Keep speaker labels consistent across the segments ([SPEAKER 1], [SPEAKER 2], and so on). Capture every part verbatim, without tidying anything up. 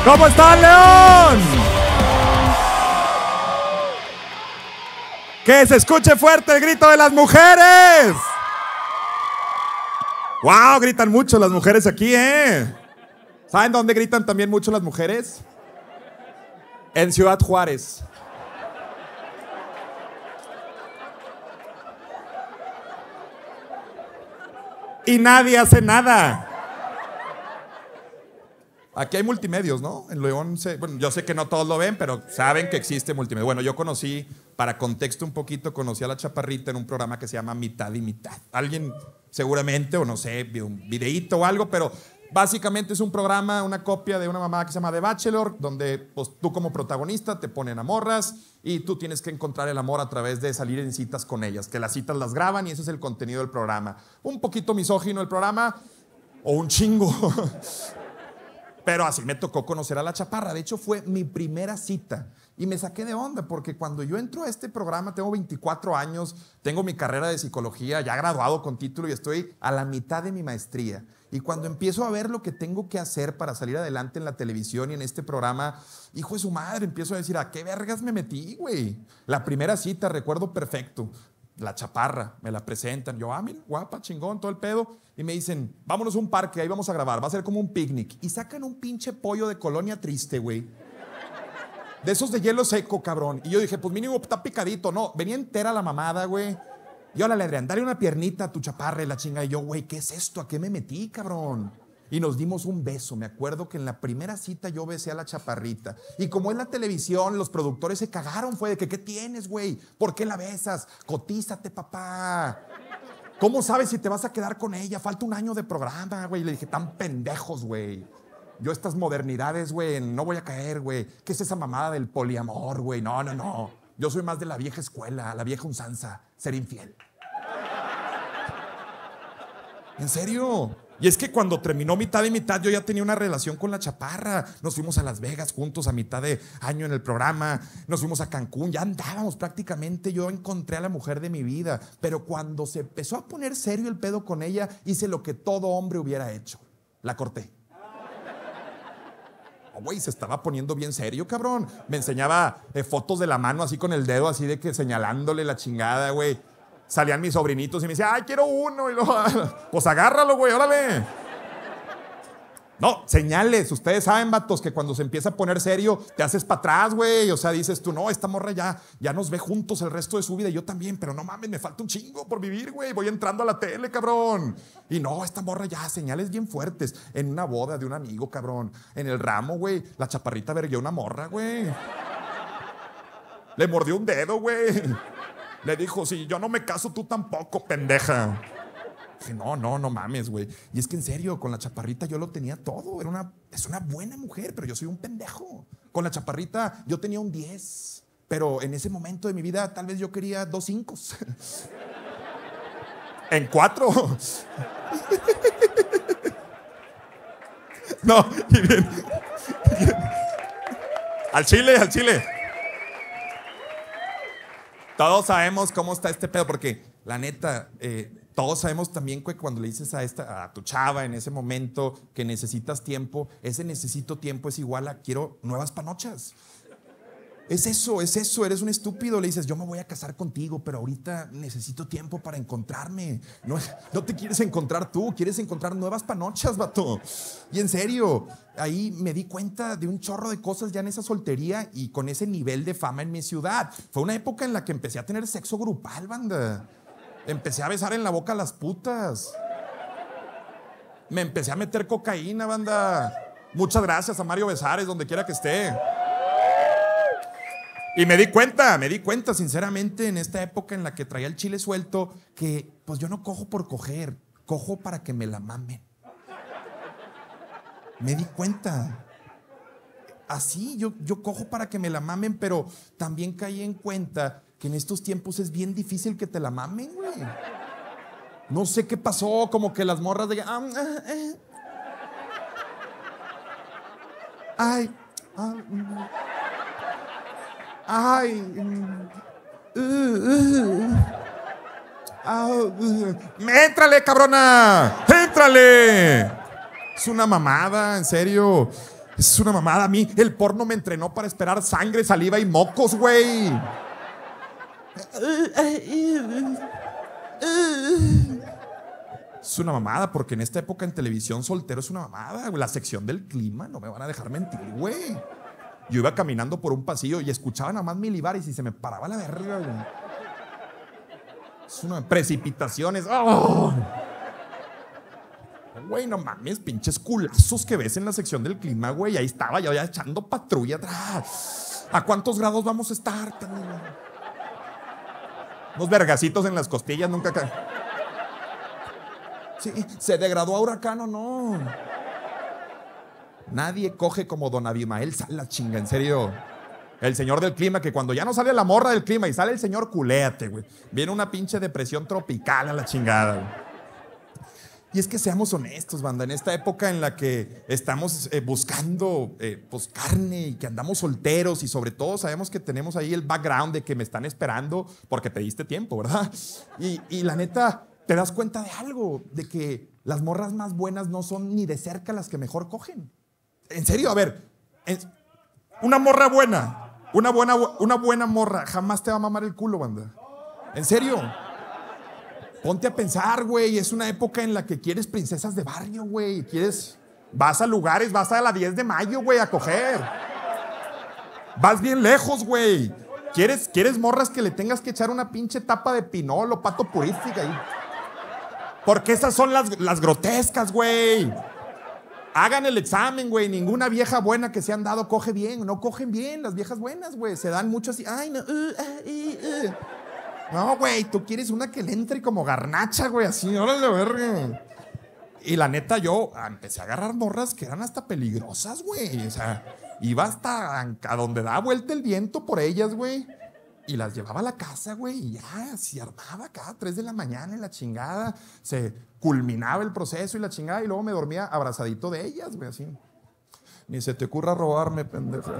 [SPEAKER 1] ¿Cómo están, León? Que se escuche fuerte el grito de las mujeres. ¡Wow! Gritan mucho las mujeres aquí, ¿eh? ¿Saben dónde gritan también mucho las mujeres? En Ciudad Juárez. Y nadie hace nada. Aquí hay multimedios, ¿no? En León, se, bueno, yo sé que no todos lo ven, pero saben que existe multimedia. Bueno, yo conocí, para contexto un poquito, conocí a la Chaparrita en un programa que se llama Mitad y Mitad. Alguien seguramente, o no sé, vio un videíto o algo, pero básicamente es un programa, una copia de una mamá que se llama The Bachelor, donde pues, tú como protagonista te ponen a morras y tú tienes que encontrar el amor a través de salir en citas con ellas, que las citas las graban y ese es el contenido del programa. Un poquito misógino el programa, o un chingo. Pero así me tocó conocer a la Chaparra. De hecho, fue mi primera cita. Y me saqué de onda, porque cuando yo entro a este programa, tengo veinticuatro años, tengo mi carrera de psicología, ya graduado con título y estoy a la mitad de mi maestría. Y cuando empiezo a ver lo que tengo que hacer para salir adelante en la televisión y en este programa, hijo de su madre, empiezo a decir, ¿a qué vergas me metí, güey? La primera cita, recuerdo perfecto. La Chaparra, me la presentan. Yo, ah, mira, guapa, chingón, todo el pedo. Y me dicen, vámonos a un parque, ahí vamos a grabar, va a ser como un picnic. Y sacan un pinche pollo de Colonia Triste, güey. De esos de hielo seco, cabrón. Y yo dije, pues mínimo está picadito. No, venía entera la mamada, güey. Y hola, Adrián, dale una piernita a tu Chaparra y la chinga. Y yo, güey, ¿qué es esto? ¿A qué me metí, cabrón? Y nos dimos un beso. Me acuerdo que en la primera cita yo besé a la Chaparrita. Y como es la televisión, los productores se cagaron. Fue de que, ¿qué tienes, güey? ¿Por qué la besas? Cotízate, papá. ¿Cómo sabes si te vas a quedar con ella? Falta un año de programa, güey. Le dije, tan pendejos, güey. Yo estas modernidades, güey, no voy a caer, güey. ¿Qué es esa mamada del poliamor, güey? No, no, no. Yo soy más de la vieja escuela, la vieja usanza, ser infiel. ¿En serio? Y es que cuando terminó Mitad y Mitad, yo ya tenía una relación con la Chaparra. Nos fuimos a Las Vegas juntos a mitad de año en el programa. Nos fuimos a Cancún, ya andábamos prácticamente. Yo encontré a la mujer de mi vida. Pero cuando se empezó a poner serio el pedo con ella, hice lo que todo hombre hubiera hecho. La corté. Oh, güey, se estaba poniendo bien serio, cabrón. Me enseñaba eh, fotos de la mano así con el dedo, así de que señalándole la chingada, güey. Salían mis sobrinitos y me decían, ay, quiero uno. Y luego, pues agárralo, güey, órale. No, señales. Ustedes saben, vatos, que cuando se empieza a poner serio, te haces para atrás, güey. O sea, dices tú, no, esta morra ya, ya nos ve juntos el resto de su vida. Y yo también, pero no mames, me falta un chingo por vivir, güey. Voy entrando a la tele, cabrón. Y no, esta morra ya, señales bien fuertes. En una boda de un amigo, cabrón. En el ramo, güey, la Chaparrita verguió una morra, güey. Le mordió un dedo, güey. Le dijo, si yo no me caso, tú tampoco, pendeja. Dije, no, no, no mames, güey. Y es que en serio, con la Chaparrita yo lo tenía todo. Era una, es una buena mujer, pero yo soy un pendejo. Con la Chaparrita yo tenía un diez. Pero en ese momento de mi vida tal vez yo quería dos cinco. En cuatro. No, y bien, bien. Al chile, al chile. Todos sabemos cómo está este pedo, porque la neta, eh, todos sabemos también que cuando le dices a, esta, a tu chava en ese momento que necesitas tiempo, ese necesito tiempo es igual a quiero nuevas panochas. Es eso, es eso, eres un estúpido. Le dices, yo me voy a casar contigo, pero ahorita necesito tiempo para encontrarme. No, no te quieres encontrar tú, quieres encontrar nuevas panochas, vato. Y en serio, ahí me di cuenta de un chorro de cosas ya en esa soltería y con ese nivel de fama en mi ciudad. Fue una época en la que empecé a tener sexo grupal, banda. Empecé a besar en la boca a las putas. Me empecé a meter cocaína, banda. Muchas gracias a Mario Besares, donde quiera que esté. Y me di cuenta, me di cuenta sinceramente en esta época en la que traía el chile suelto que pues yo no cojo por coger, cojo para que me la mamen. Me di cuenta. Así, yo, yo cojo para que me la mamen, pero también caí en cuenta que en estos tiempos es bien difícil que te la mamen, güey. No sé qué pasó, como que las morras de... Ah, ah, eh. Ay, ah, mm. Ay, uh, uh, uh, uh. ¡Éntrale, cabrona! ¡Éntrale! Es una mamada, en serio. Es una mamada. A mí el porno me entrenó para esperar sangre, saliva y mocos, güey. Es una mamada, porque en esta época en televisión soltero es una mamada, güey. La sección del clima, no me van a dejar mentir, güey. Yo iba caminando por un pasillo y escuchaba nada más milibares y se me paraba la verga, güey. Es una precipitaciones. ¡Oh! Güey, no mames, pinches culazos que ves en la sección del clima, güey. Ahí estaba yo ya echando patrulla atrás. ¿A cuántos grados vamos a estar? Unos vergacitos en las costillas nunca caen. Sí, ¿se degradó a huracán o no? Nadie coge como don Abimael Sala, chinga, en serio. El señor del clima, que cuando ya no sale la morra del clima y sale el señor, culéate, güey. Viene una pinche depresión tropical a la chingada, güey. Y es que seamos honestos, banda, en esta época en la que estamos eh, buscando eh, pues carne y que andamos solteros y sobre todo sabemos que tenemos ahí el background de que me están esperando porque te diste tiempo, ¿verdad? Y, y la neta, te das cuenta de algo, de que las morras más buenas no son ni de cerca las que mejor cogen. En serio, a ver, en, una morra buena, una buena, una buena morra jamás te va a mamar el culo, banda. En serio. Ponte a pensar, güey, es una época en la que quieres princesas de barrio, güey. Quieres, vas a lugares, vas a la diez de mayo, güey, a coger. Vas bien lejos, güey. ¿Quieres, quieres morras que le tengas que echar una pinche tapa de pinol o pato purística ahí? Porque esas son las, las grotescas, güey. Hagan el examen, güey. Ninguna vieja buena que se han dado coge bien. No cogen bien las viejas buenas, güey. Se dan mucho así. Ay, no. Uh, uh, uh, uh. No, güey, tú quieres una que le entre como garnacha, güey, así, órale, verga. Y la neta, yo empecé a agarrar morras que eran hasta peligrosas, güey. O sea, iba hasta a donde da vuelta el viento por ellas, güey. Y las llevaba a la casa, güey, y ya, se armaba acá a tres de la mañana en la chingada. Se culminaba el proceso y la chingada, y luego me dormía abrazadito de ellas, güey, así. Ni se te ocurra robarme, pendejo.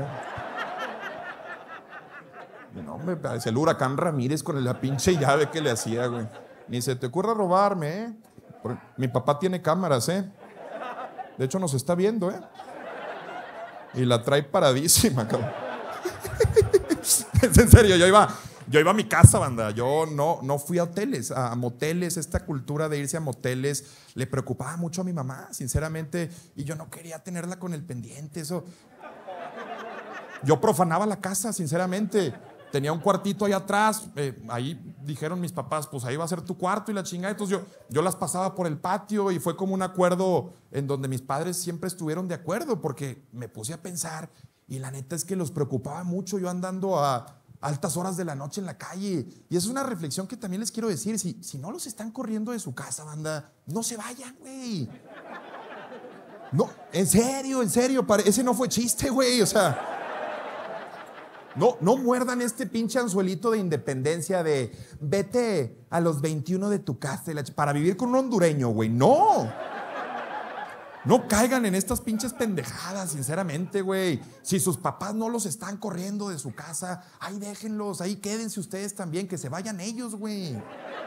[SPEAKER 1] No, me parece el huracán Ramírez con la pinche llave que le hacía, güey. Ni se te ocurra robarme, ¿eh? Porque mi papá tiene cámaras, ¿eh? De hecho, nos está viendo, ¿eh? Y la trae paradísima, cabrón. Es en serio, yo iba, yo iba a mi casa, banda. Yo no, no fui a hoteles, a moteles. Esta cultura de irse a moteles le preocupaba mucho a mi mamá, sinceramente. Y yo no quería tenerla con el pendiente, eso. Yo profanaba la casa, sinceramente. Tenía un cuartito ahí atrás, eh, ahí dijeron mis papás, pues ahí va a ser tu cuarto y la chingada. Entonces yo, yo las pasaba por el patio y fue como un acuerdo en donde mis padres siempre estuvieron de acuerdo, porque me puse a pensar y la neta es que los preocupaba mucho yo andando a altas horas de la noche en la calle. Y es una reflexión que también les quiero decir, si, si no los están corriendo de su casa, banda, no se vayan, güey. No, en serio, en serio, ese no fue chiste, güey, o sea... No, no muerdan este pinche anzuelito de independencia de vete a los veintiuno de tu casa para vivir con un hondureño, güey. No. No caigan en estas pinches pendejadas, sinceramente, güey. Si sus papás no los están corriendo de su casa, ahí déjenlos, ahí quédense ustedes también, que se vayan ellos, güey.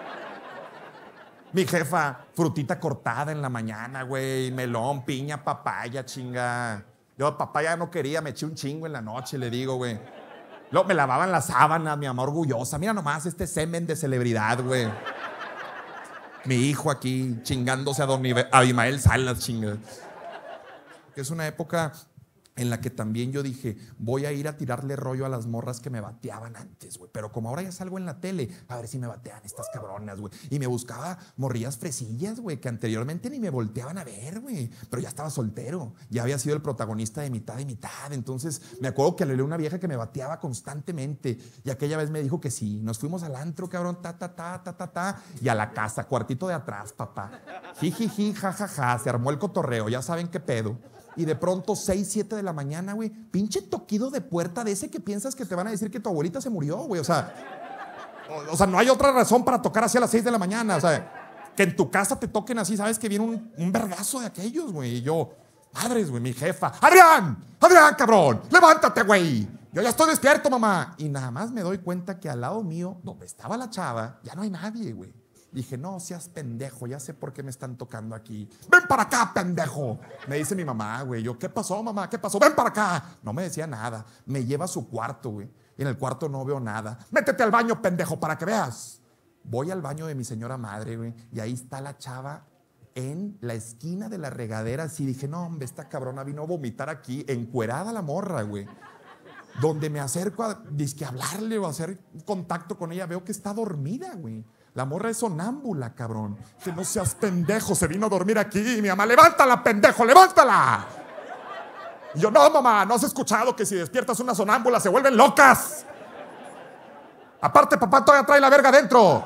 [SPEAKER 1] Mi jefa, frutita cortada en la mañana, güey. Melón, piña, papaya, chinga. Yo papaya no quería, me eché un chingo en la noche, le digo, güey. Luego me lavaban las sábanas, mi mamá orgullosa. Mira nomás este semen de celebridad, güey. Mi hijo aquí chingándose a don Abimael Salas, chinga. Que es una época en la que también yo dije, voy a ir a tirarle rollo a las morras que me bateaban antes, güey. Pero como ahora ya salgo en la tele, a ver si me batean estas cabronas, güey. Y me buscaba morrillas fresillas, güey, que anteriormente ni me volteaban a ver, güey. Pero ya estaba soltero. Ya había sido el protagonista de mitad y mitad. Entonces me acuerdo que le leí una vieja que me bateaba constantemente. Y aquella vez me dijo que sí. Nos fuimos al antro, cabrón, ta, ta, ta, ta, ta, ta. Y a la casa, cuartito de atrás, papá. Jijiji, jajaja. Se armó el cotorreo. Ya saben qué pedo. Y de pronto, seis, siete de la mañana, güey, pinche toquido de puerta de ese que piensas que te van a decir que tu abuelita se murió, güey. O sea, o, o sea, no hay otra razón para tocar así a las seis de la mañana. O sea, que en tu casa te toquen así, sabes que viene un, un vergazo de aquellos, güey. Y yo, madres, güey, mi jefa, Adrián, Adrián, cabrón, levántate, güey. Yo ya estoy despierto, mamá. Y nada más me doy cuenta que al lado mío, donde estaba la chava, ya no hay nadie, güey. Dije, no seas pendejo, ya sé por qué me están tocando aquí. Ven para acá, pendejo. Me dice mi mamá, güey. Yo, ¿qué pasó, mamá? ¿Qué pasó? Ven para acá. No me decía nada. Me lleva a su cuarto, güey. Y en el cuarto no veo nada. Métete al baño, pendejo, para que veas. Voy al baño de mi señora madre, güey. Y ahí está la chava en la esquina de la regadera. Así dije, no, hombre, esta cabrona vino a vomitar aquí. Encuerada la morra, güey. Donde me acerco a, dizque, a hablarle o a hacer contacto con ella, veo que está dormida, güey. La morra es sonámbula, cabrón. Que no seas pendejo, se vino a dormir aquí. Y mi mamá, levántala, pendejo, levántala. Y yo, no, mamá, ¿no has escuchado que si despiertas una sonámbula se vuelven locas? Aparte, papá todavía trae la verga adentro.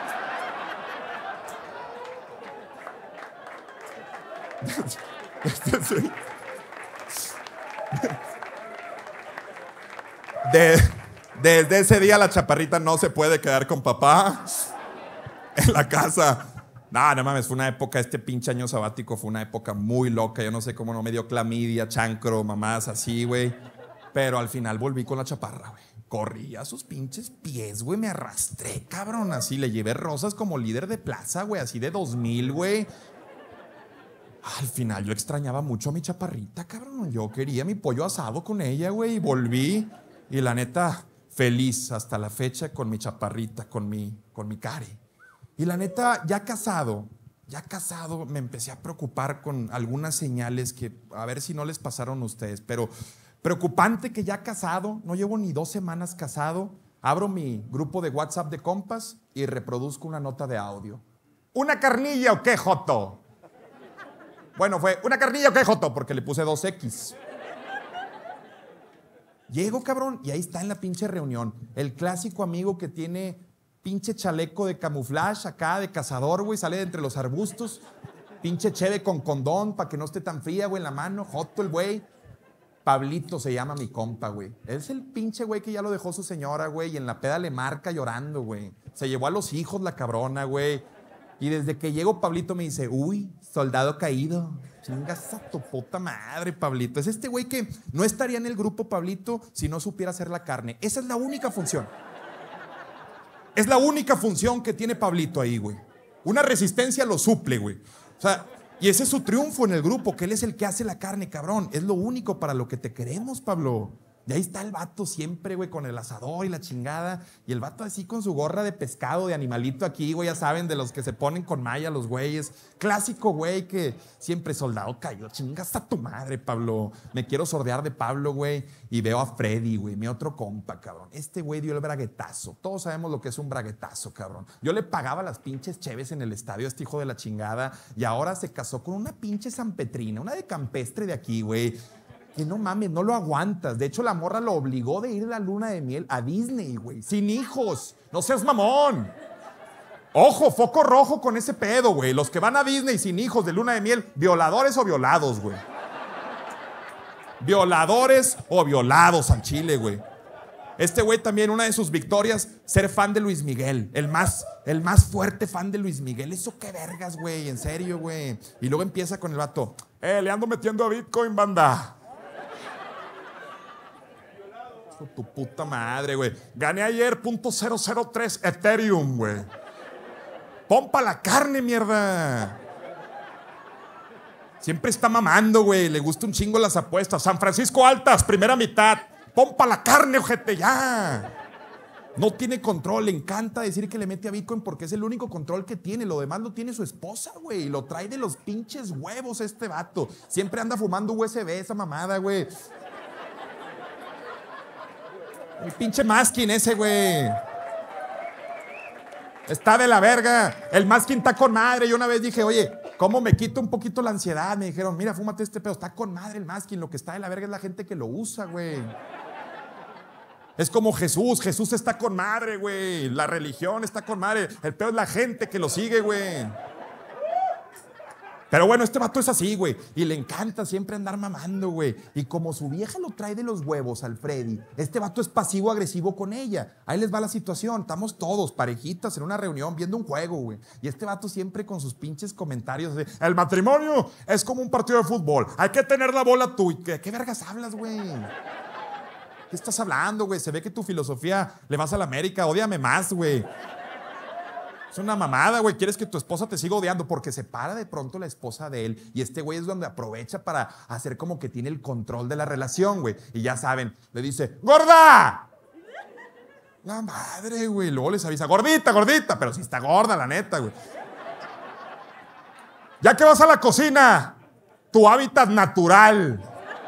[SPEAKER 1] De, desde ese día la chaparrita no se puede quedar con papá en la casa. No, no mames, fue una época, este pinche año sabático fue una época muy loca. Yo no sé cómo no me dio clamidia, chancro, mamás así, güey. Pero al final volví con la chaparra, güey. Corrí a sus pinches pies, güey. Me arrastré, cabrón. Así le llevé rosas como líder de plaza, güey. Así de dos mil, güey. Al final yo extrañaba mucho a mi chaparrita, cabrón. Yo quería mi pollo asado con ella, güey. Y volví. Y la neta, feliz hasta la fecha con mi chaparrita, con mi, con mi Cari. Y la neta, ya casado, ya casado, me empecé a preocupar con algunas señales que a ver si no les pasaron a ustedes. Pero preocupante que ya casado, no llevo ni dos semanas casado, abro mi grupo de WhatsApp de compas y reproduzco una nota de audio. ¿Una carnilla o qué, joto? Bueno, fue, ¿una carnilla o qué, joto? Porque le puse dos equis. Llego, cabrón, y ahí está en la pinche reunión. El clásico amigo que tiene pinche chaleco de camuflaje acá, de cazador, güey, sale de entre los arbustos. Pinche cheve con condón para que no esté tan fría, güey, en la mano. Joto el güey. Pablito se llama mi compa, güey. Es el pinche güey que ya lo dejó su señora, güey, y en la peda le marca llorando, güey. Se llevó a los hijos la cabrona, güey. Y desde que llego, Pablito me dice, uy, soldado caído. Chingas a tu puta madre, Pablito. Es este güey que no estaría en el grupo, Pablito, si no supiera hacer la carne. Esa es la única función. Es la única función que tiene Pablito ahí, güey. Una resistencia lo suple, güey. O sea, y ese es su triunfo en el grupo, que él es el que hace la carne, cabrón. Es lo único para lo que te queremos, Pablo. Y ahí está el vato siempre, güey, con el asador y la chingada. Y el vato así con su gorra de pescado, de animalito aquí, güey, ya saben, de los que se ponen con malla los güeyes. Clásico, güey, que siempre soldado caído. Chingas a tu madre, Pablo. Me quiero sordear de Pablo, güey. Y veo a Freddy, güey, mi otro compa, cabrón. Este güey dio el braguetazo. Todos sabemos lo que es un braguetazo, cabrón. Yo le pagaba las pinches cheves en el estadio a este hijo de la chingada. Y ahora se casó con una pinche sanpetrina, una de campestre de aquí, güey. Que no mames, no lo aguantas. De hecho, la morra lo obligó de ir a la luna de miel a Disney, güey. Sin hijos. No seas mamón. Ojo, foco rojo con ese pedo, güey. Los que van a Disney sin hijos de luna de miel, violadores o violados, güey. Violadores o violados al chile, güey. Este güey también, una de sus victorias, ser fan de Luis Miguel. El más, el más fuerte fan de Luis Miguel. Eso qué vergas, güey. En serio, güey. Y luego empieza con el vato. Eh, le ando metiendo a Bitcoin, banda. Tu puta madre, güey. Gané ayer punto cero cero tres Ethereum, güey. Pompa la carne, mierda. Siempre está mamando, güey. Le gusta un chingo las apuestas. San Francisco Altas, primera mitad. Pompa la carne, ojete, ya. No tiene control. Le encanta decir que le mete a Bitcoin porque es el único control que tiene. Lo demás lo tiene su esposa, güey. Y lo trae de los pinches huevos este vato. Siempre anda fumando U S B esa mamada, güey. El pinche masking ese, güey. Está de la verga. El masking está con madre. Yo una vez dije, oye, ¿cómo me quito un poquito la ansiedad? Me dijeron, mira, fúmate este pedo. Está con madre el masking. Lo que está de la verga es la gente que lo usa, güey. Es como Jesús. Jesús está con madre, güey. La religión está con madre. El pedo es la gente que lo sigue, güey. Pero bueno, este vato es así, güey. Y le encanta siempre andar mamando, güey. Y como su vieja lo trae de los huevos al Freddy, este vato es pasivo-agresivo con ella. Ahí les va la situación. Estamos todos parejitas en una reunión viendo un juego, güey. Y este vato siempre con sus pinches comentarios de, el matrimonio es como un partido de fútbol. Hay que tener la bola tú. ¿Qué, qué vergas hablas, güey? ¿Qué estás hablando, güey? Se ve que tu filosofía le vas a la América. Ódiame más, güey. Es una mamada, güey. Quieres que tu esposa te siga odiando porque se para de pronto la esposa de él y este güey es donde aprovecha para hacer como que tiene el control de la relación, güey. Y ya saben, le dice, ¡gorda! La madre, güey. Luego les avisa, gordita, gordita. Pero sí está gorda, la neta, güey. Ya que vas a la cocina, tu hábitat natural.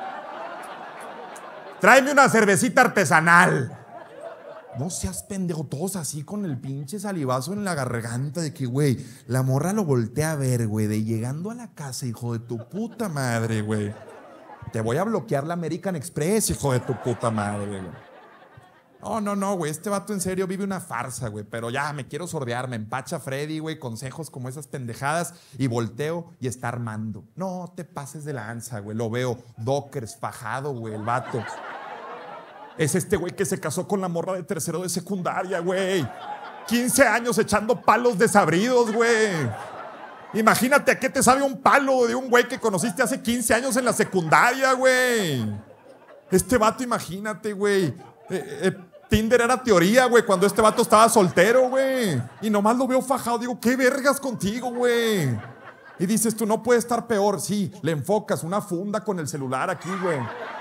[SPEAKER 1] Tráeme una cervecita artesanal. No seas pendejo, todos así con el pinche salivazo en la garganta de que, güey, la morra lo voltea a ver, güey, de llegando a la casa, hijo de tu puta madre, güey. Te voy a bloquear la American Express, hijo de tu puta madre, güey. No, no, no, güey, este vato en serio vive una farsa, güey, pero ya me quiero sordear, me empacha Freddy, güey, consejos como esas pendejadas y volteo y está armando. No te pases de lanza, güey, lo veo, dockers, fajado, güey, el vato. Es este güey que se casó con la morra de tercero de secundaria, güey. quince años echando palos desabridos, güey. Imagínate a qué te sabe un palo de un güey que conociste hace quince años en la secundaria, güey. Este vato, imagínate, güey. Eh, eh, Tinder era teoría, güey, cuando este vato estaba soltero, güey. Y nomás lo veo fajado. Digo, ¿qué vergas contigo, güey? Y dices tú, no puede estar peor. Sí, le enfocas una funda con el celular aquí, güey.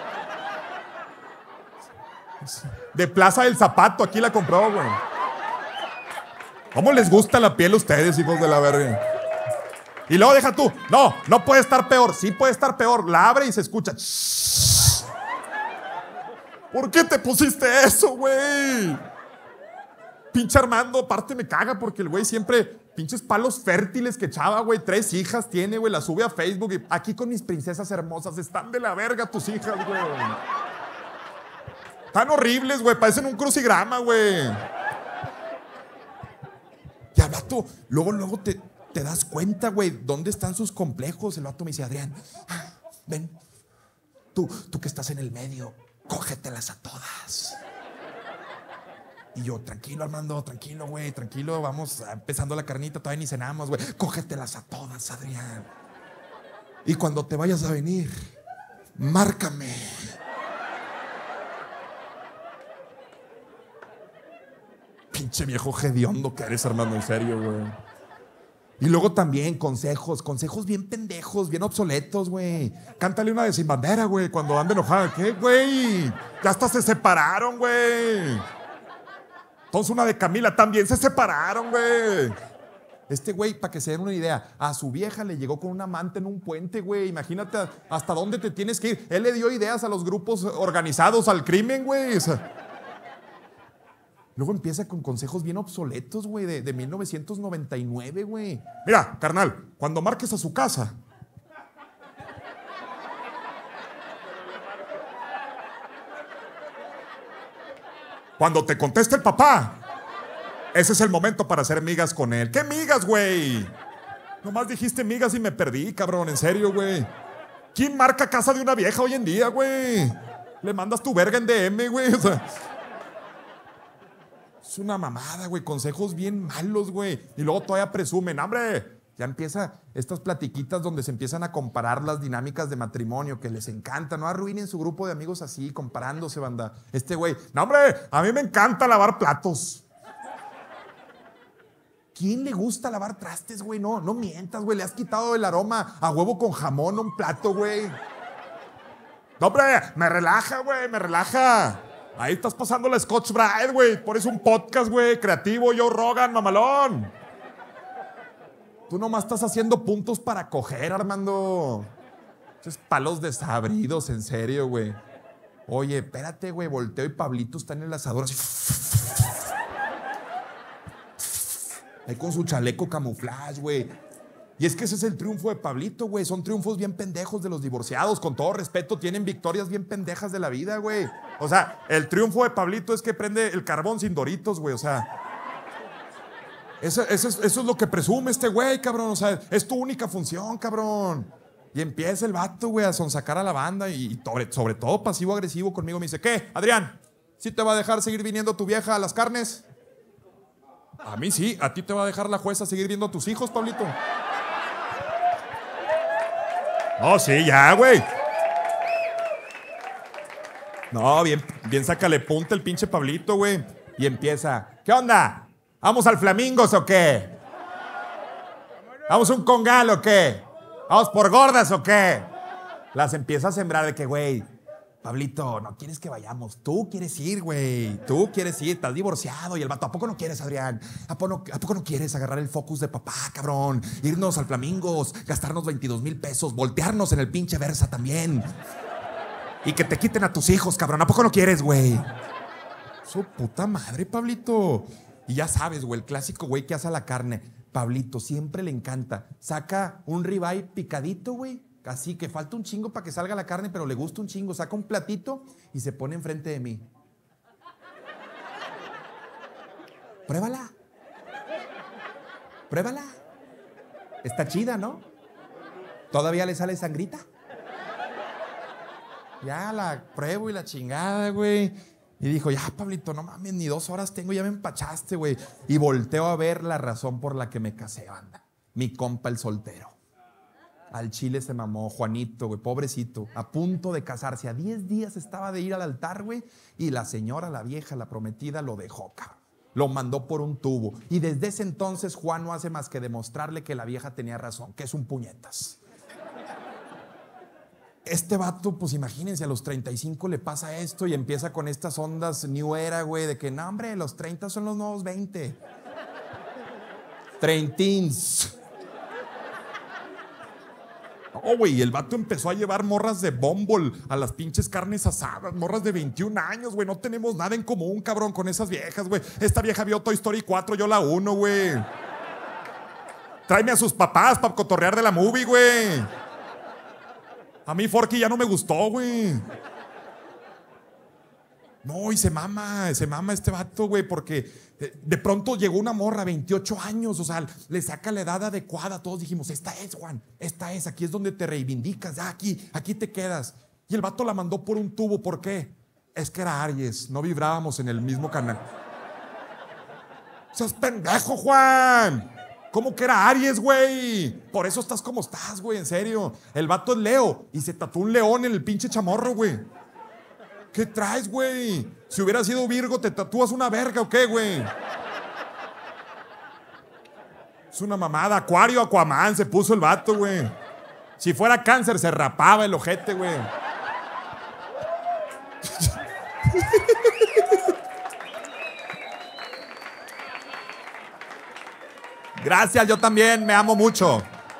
[SPEAKER 1] De Plaza del Zapato, aquí la compró, güey. ¿Cómo les gusta la piel a ustedes, hijos de la verga? Y luego deja tú, no, no puede estar peor. Sí puede estar peor, la abre y se escucha. ¿Por qué te pusiste eso, güey? Pinche Armando, aparte me caga porque el güey siempre, pinches palos fértiles que echaba, güey. Tres hijas tiene, güey, las sube a Facebook y aquí con mis princesas hermosas. Están de la verga tus hijas, güey. Están horribles, güey, parecen un crucigrama, güey. Y al vato, luego, luego te, te das cuenta, güey, dónde están sus complejos. El vato me dice, Adrián, ven, tú, tú que estás en el medio, cógetelas a todas. Y yo, tranquilo, Armando, tranquilo, güey, tranquilo, vamos empezando la carnita, todavía ni cenamos, güey. Cógetelas a todas, Adrián. Y cuando te vayas a venir, márcame. Pinche viejo hediondo que eres, Armando, en serio, güey. Y luego también consejos, consejos bien pendejos, bien obsoletos, güey. Cántale una de Sin Bandera, güey, cuando ande enojada. ¿Qué, güey? Ya hasta se separaron, güey. Entonces una de Camila también se separaron, güey. Este güey, para que se den una idea, a su vieja le llegó con un amante en un puente, güey. Imagínate hasta dónde te tienes que ir. Él le dio ideas a los grupos organizados al crimen, güey. O sea, luego empieza con consejos bien obsoletos, güey, de, de mil novecientos noventa y nueve, güey. Mira, carnal, cuando marques a su casa, cuando te conteste el papá, ese es el momento para hacer migas con él. ¿Qué migas, güey? Nomás dijiste migas y me perdí, cabrón, en serio, güey. ¿Quién marca casa de una vieja hoy en día, güey? Le mandas tu verga en D M, güey, o sea... Es una mamada, güey, consejos bien malos, güey. Y luego todavía presumen, ¡hombre! Ya empieza estas platiquitas donde se empiezan a comparar las dinámicas de matrimonio que les encanta. No arruinen su grupo de amigos así, comparándose, banda. Este güey, ¡no, hombre! A mí me encanta lavar platos. ¿Quién le gusta lavar trastes, güey? No, no mientas, güey. Le has quitado el aroma a huevo con jamón a un plato, güey. ¡No, hombre! Me relaja, güey, me relaja. Ahí estás pasando la Scotch Brite, güey. Pones un podcast, güey, creativo, Joe Rogan, mamalón. Tú nomás estás haciendo puntos para coger, Armando. Esos palos desabridos, en serio, güey. Oye, espérate, güey, volteo y Pablito está en el asador así. Ahí con su chaleco camuflaje, güey. Y es que ese es el triunfo de Pablito, güey. Son triunfos bien pendejos de los divorciados. Con todo respeto, tienen victorias bien pendejas de la vida, güey. O sea, el triunfo de Pablito es que prende el carbón sin Doritos, güey. O sea, eso, eso, es, eso es lo que presume este güey, cabrón. O sea, es tu única función, cabrón. Y empieza el vato, güey, a sonsacar a la banda. Y sobre, sobre todo pasivo-agresivo conmigo. Me dice, ¿qué, Adrián? ¿Sí te va a dejar seguir viniendo tu vieja a las carnes? A mí sí. ¿A ti te va a dejar la jueza seguir viendo a tus hijos, Pablito? Oh, sí, ya, güey. No, bien, bien sácale punta el pinche Pablito, güey. Y empieza, ¿qué onda? ¿Vamos al Flamingos o qué? ¿Vamos a un congal o qué? ¿Vamos por gordas o qué? Las empieza a sembrar de que, güey, Pablito, no quieres que vayamos. Tú quieres ir, güey. Tú quieres ir. Estás divorciado. Y el vato, ¿a poco no quieres, Adrián? ¿A poco, no, ¿A poco no quieres agarrar el Focus de papá, cabrón? Irnos al Flamingos, gastarnos veintidós mil pesos, voltearnos en el pinche Versa también. Y que te quiten a tus hijos, cabrón. ¿A poco no quieres, güey? Su puta madre, Pablito. Y ya sabes, güey, el clásico güey que hace la carne. Pablito, siempre le encanta. Saca un ribeye picadito, güey. Así que falta un chingo para que salga la carne, pero le gusta un chingo. Saca un platito y se pone enfrente de mí. Pruébala. Pruébala. Está chida, ¿no? ¿Todavía le sale sangrita? Ya la pruebo y la chingada, güey. Y dijo, ya, Pablito, no mames, ni dos horas tengo, ya me empachaste, güey. Y volteo a ver la razón por la que me casé, banda. Mi compa el soltero. Al chile se mamó, Juanito, güey, pobrecito, a punto de casarse. A diez días estaba de ir al altar, güey, y la señora, la vieja, la prometida, lo dejó, cabrón. Lo mandó por un tubo. Y desde ese entonces Juan no hace más que demostrarle que la vieja tenía razón, que es un puñetas. Este vato, pues imagínense, a los treinta y cinco le pasa esto y empieza con estas ondas New Era, güey, de que, no, hombre, los treinta son los nuevos veinte. Treintins. Oh, güey, el vato empezó a llevar morras de Bumble a las pinches carnes asadas, morras de veintiún años, güey. No tenemos nada en común, cabrón, con esas viejas, güey. Esta vieja vio Toy Story cuatro, yo la uno, güey. Tráeme a sus papás para cotorrear de la movie, güey. A mí Forky ya no me gustó, güey. No, y se mama, se mama este vato, güey, porque de pronto llegó una morra, veintiocho años, o sea, le saca la edad adecuada. Todos dijimos, esta es, Juan, esta es, aquí es donde te reivindicas, ya, aquí, aquí te quedas. Y el vato la mandó por un tubo, ¿por qué? Es que era Aries, no vibrábamos en el mismo canal. ¡Seas pendejo, Juan! ¿Cómo que era Aries, güey? Por eso estás como estás, güey, en serio. El vato es Leo y se tatuó un león en el pinche chamorro, güey. ¿Qué traes, güey? Si hubiera sido Virgo, ¿te tatúas una verga o qué, güey? Es una mamada. Acuario, Aquaman, se puso el vato, güey. Si fuera Cáncer, se rapaba el ojete, güey. Gracias, yo también, me amo mucho.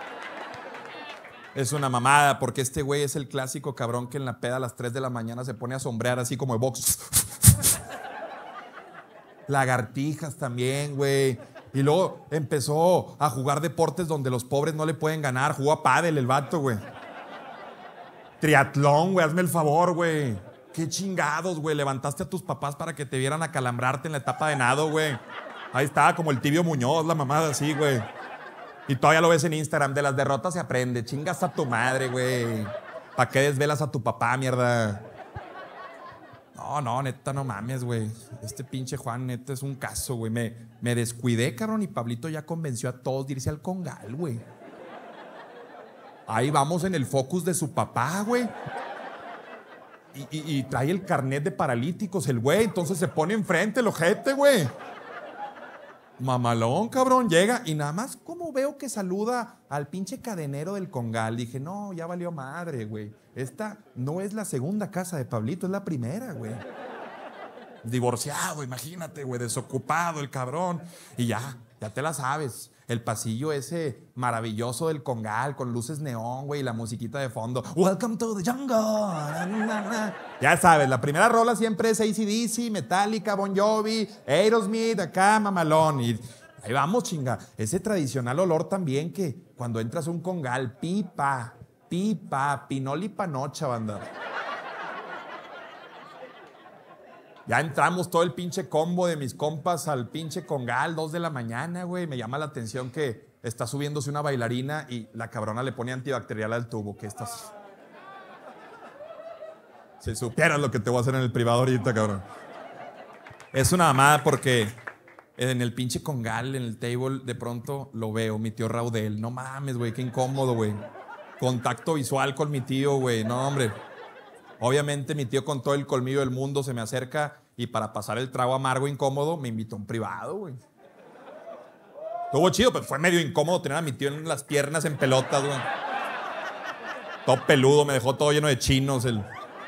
[SPEAKER 1] Es una mamada, porque este güey es el clásico cabrón que en la peda a las tres de la mañana se pone a sombrear así como de box. Lagartijas también, güey. Y luego empezó a jugar deportes donde los pobres no le pueden ganar. Jugó a pádel el vato, güey. Triatlón, güey, hazme el favor, güey. Qué chingados, güey. Levantaste a tus papás para que te vieran acalambrarte en la etapa de nado, güey. Ahí estaba como el Tibio Muñoz, la mamada así, güey. Y todavía lo ves en Instagram. De las derrotas se aprende. Chingas a tu madre, güey. ¿Para qué desvelas a tu papá, mierda? No, no, neta, no mames, güey. Este pinche Juan, neta, es un caso, güey. Me, me descuidé, cabrón, y Pablito ya convenció a todos de irse al congal, güey. Ahí vamos en el focus de su papá, güey. Y, y, y trae el carnet de paralíticos, el güey. Entonces se pone enfrente el ojete, güey. Mamalón, cabrón, llega y nada más como veo que saluda al pinche cadenero del congal. Dije, no, ya valió madre, güey. Esta no es la segunda casa de Pablito, es la primera, güey. Divorciado, imagínate, güey, desocupado el cabrón. Y ya, ya te la sabes. El pasillo ese maravilloso del congal con luces neón, güey, y la musiquita de fondo. Welcome to the jungle. Ya sabes, la primera rola siempre es A C D C, Metallica, Bon Jovi, Aerosmith, acá, mamalón. Y ahí vamos, chinga. Ese tradicional olor también que cuando entras a un congal, pipa, pipa, pinol y panocha, banda. Ya entramos todo el pinche combo de mis compas al pinche congal, dos de la mañana, güey. Me llama la atención que está subiéndose una bailarina y la cabrona le pone antibacterial al tubo. ¿Qué estás? Si supieras lo que te voy a hacer en el privado ahorita, cabrón. Es una mamada porque en el pinche congal, en el table, de pronto lo veo, mi tío Raudel. No mames, güey, qué incómodo, güey. Contacto visual con mi tío, güey. No, hombre. Obviamente mi tío con todo el colmillo del mundo se me acerca y para pasar el trago amargo incómodo me invitó a un privado, güey. Estuvo chido, pero fue medio incómodo tener a mi tío en las piernas en pelotas, güey. Todo peludo, me dejó todo lleno de chinos. El...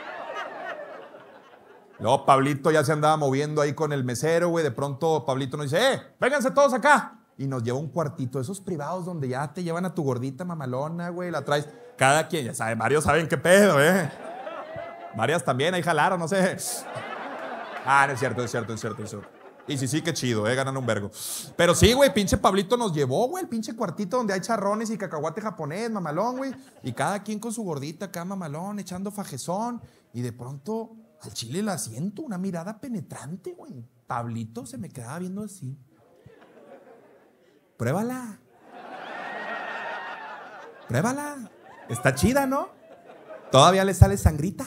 [SPEAKER 1] Luego Pablito ya se andaba moviendo ahí con el mesero, güey. De pronto Pablito nos dice, ¡eh, vénganse todos acá! Y nos lleva un cuartito, esos privados donde ya te llevan a tu gordita mamalona, güey. La traes, cada quien, ya sabe, varios saben qué pedo, ¿eh? Varias también, ahí jalaron, no sé. Ah, no es cierto, es cierto, es cierto, es cierto. Y sí, sí, qué chido, eh, ganan un vergo. Pero sí, güey, pinche Pablito nos llevó, güey, el pinche cuartito donde hay charrones y cacahuate japonés, mamalón, güey. Y cada quien con su gordita acá, mamalón, echando fajezón. Y de pronto, al chile la siento, una mirada penetrante, güey. Pablito se me quedaba viendo así. Pruébala. Pruébala. Está chida, ¿no? Todavía le sale sangrita.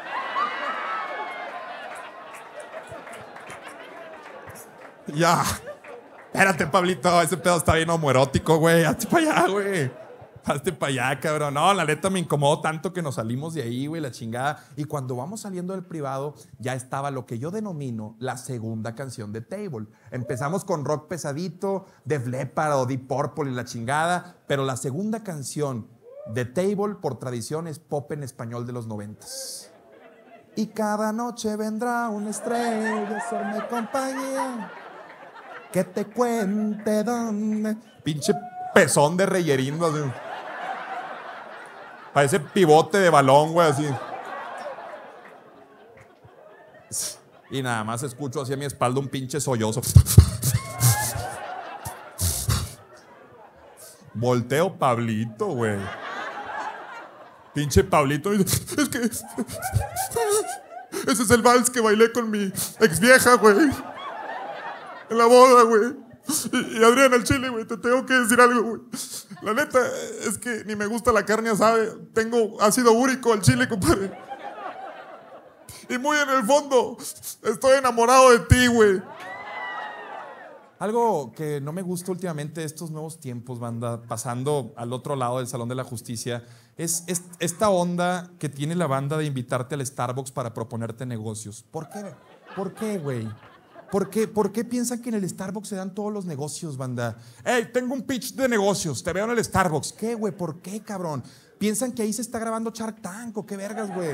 [SPEAKER 1] Ya. Espérate, Pablito. Ese pedo está bien homoerótico, güey. Hazte para allá, güey. Hazte para allá, cabrón. No, la neta me incomodó tanto que nos salimos de ahí, güey, la chingada. Y cuando vamos saliendo del privado, ya estaba lo que yo denomino la segunda canción de Table. Empezamos con rock pesadito, Def Leppard o Deep Purple y la chingada. Pero la segunda canción de Table, por tradición, es pop en español de los noventas. Y cada noche vendrá una estrella a hacerme compañía. Que te cuente dónde. Pinche pezón de reyerindo así. Parece pivote de balón, güey, así. Y nada más escucho hacia mi espalda un pinche sollozo. Volteo Pablito, güey. Pinche Pablito. Es que... Ese es el vals que bailé con mi ex vieja, güey. En la boda, güey. Y, y Adrián, al chile, güey, te tengo que decir algo, güey. La neta es que ni me gusta la carne asada. Tengo ácido úrico al chile, compadre. Y muy en el fondo, estoy enamorado de ti, güey. Algo que no me gusta últimamente de estos nuevos tiempos, banda, pasando al otro lado del Salón de la Justicia, es, es esta onda que tiene la banda de invitarte al Starbucks para proponerte negocios. ¿Por qué? ¿Por qué, güey? ¿Por qué, ¿Por qué piensan que en el Starbucks se dan todos los negocios, banda? Hey, tengo un pitch de negocios, te veo en el Starbucks. ¿Qué, güey? ¿Por qué, cabrón? ¿Piensan que ahí se está grabando Shark Tank o qué vergas, güey?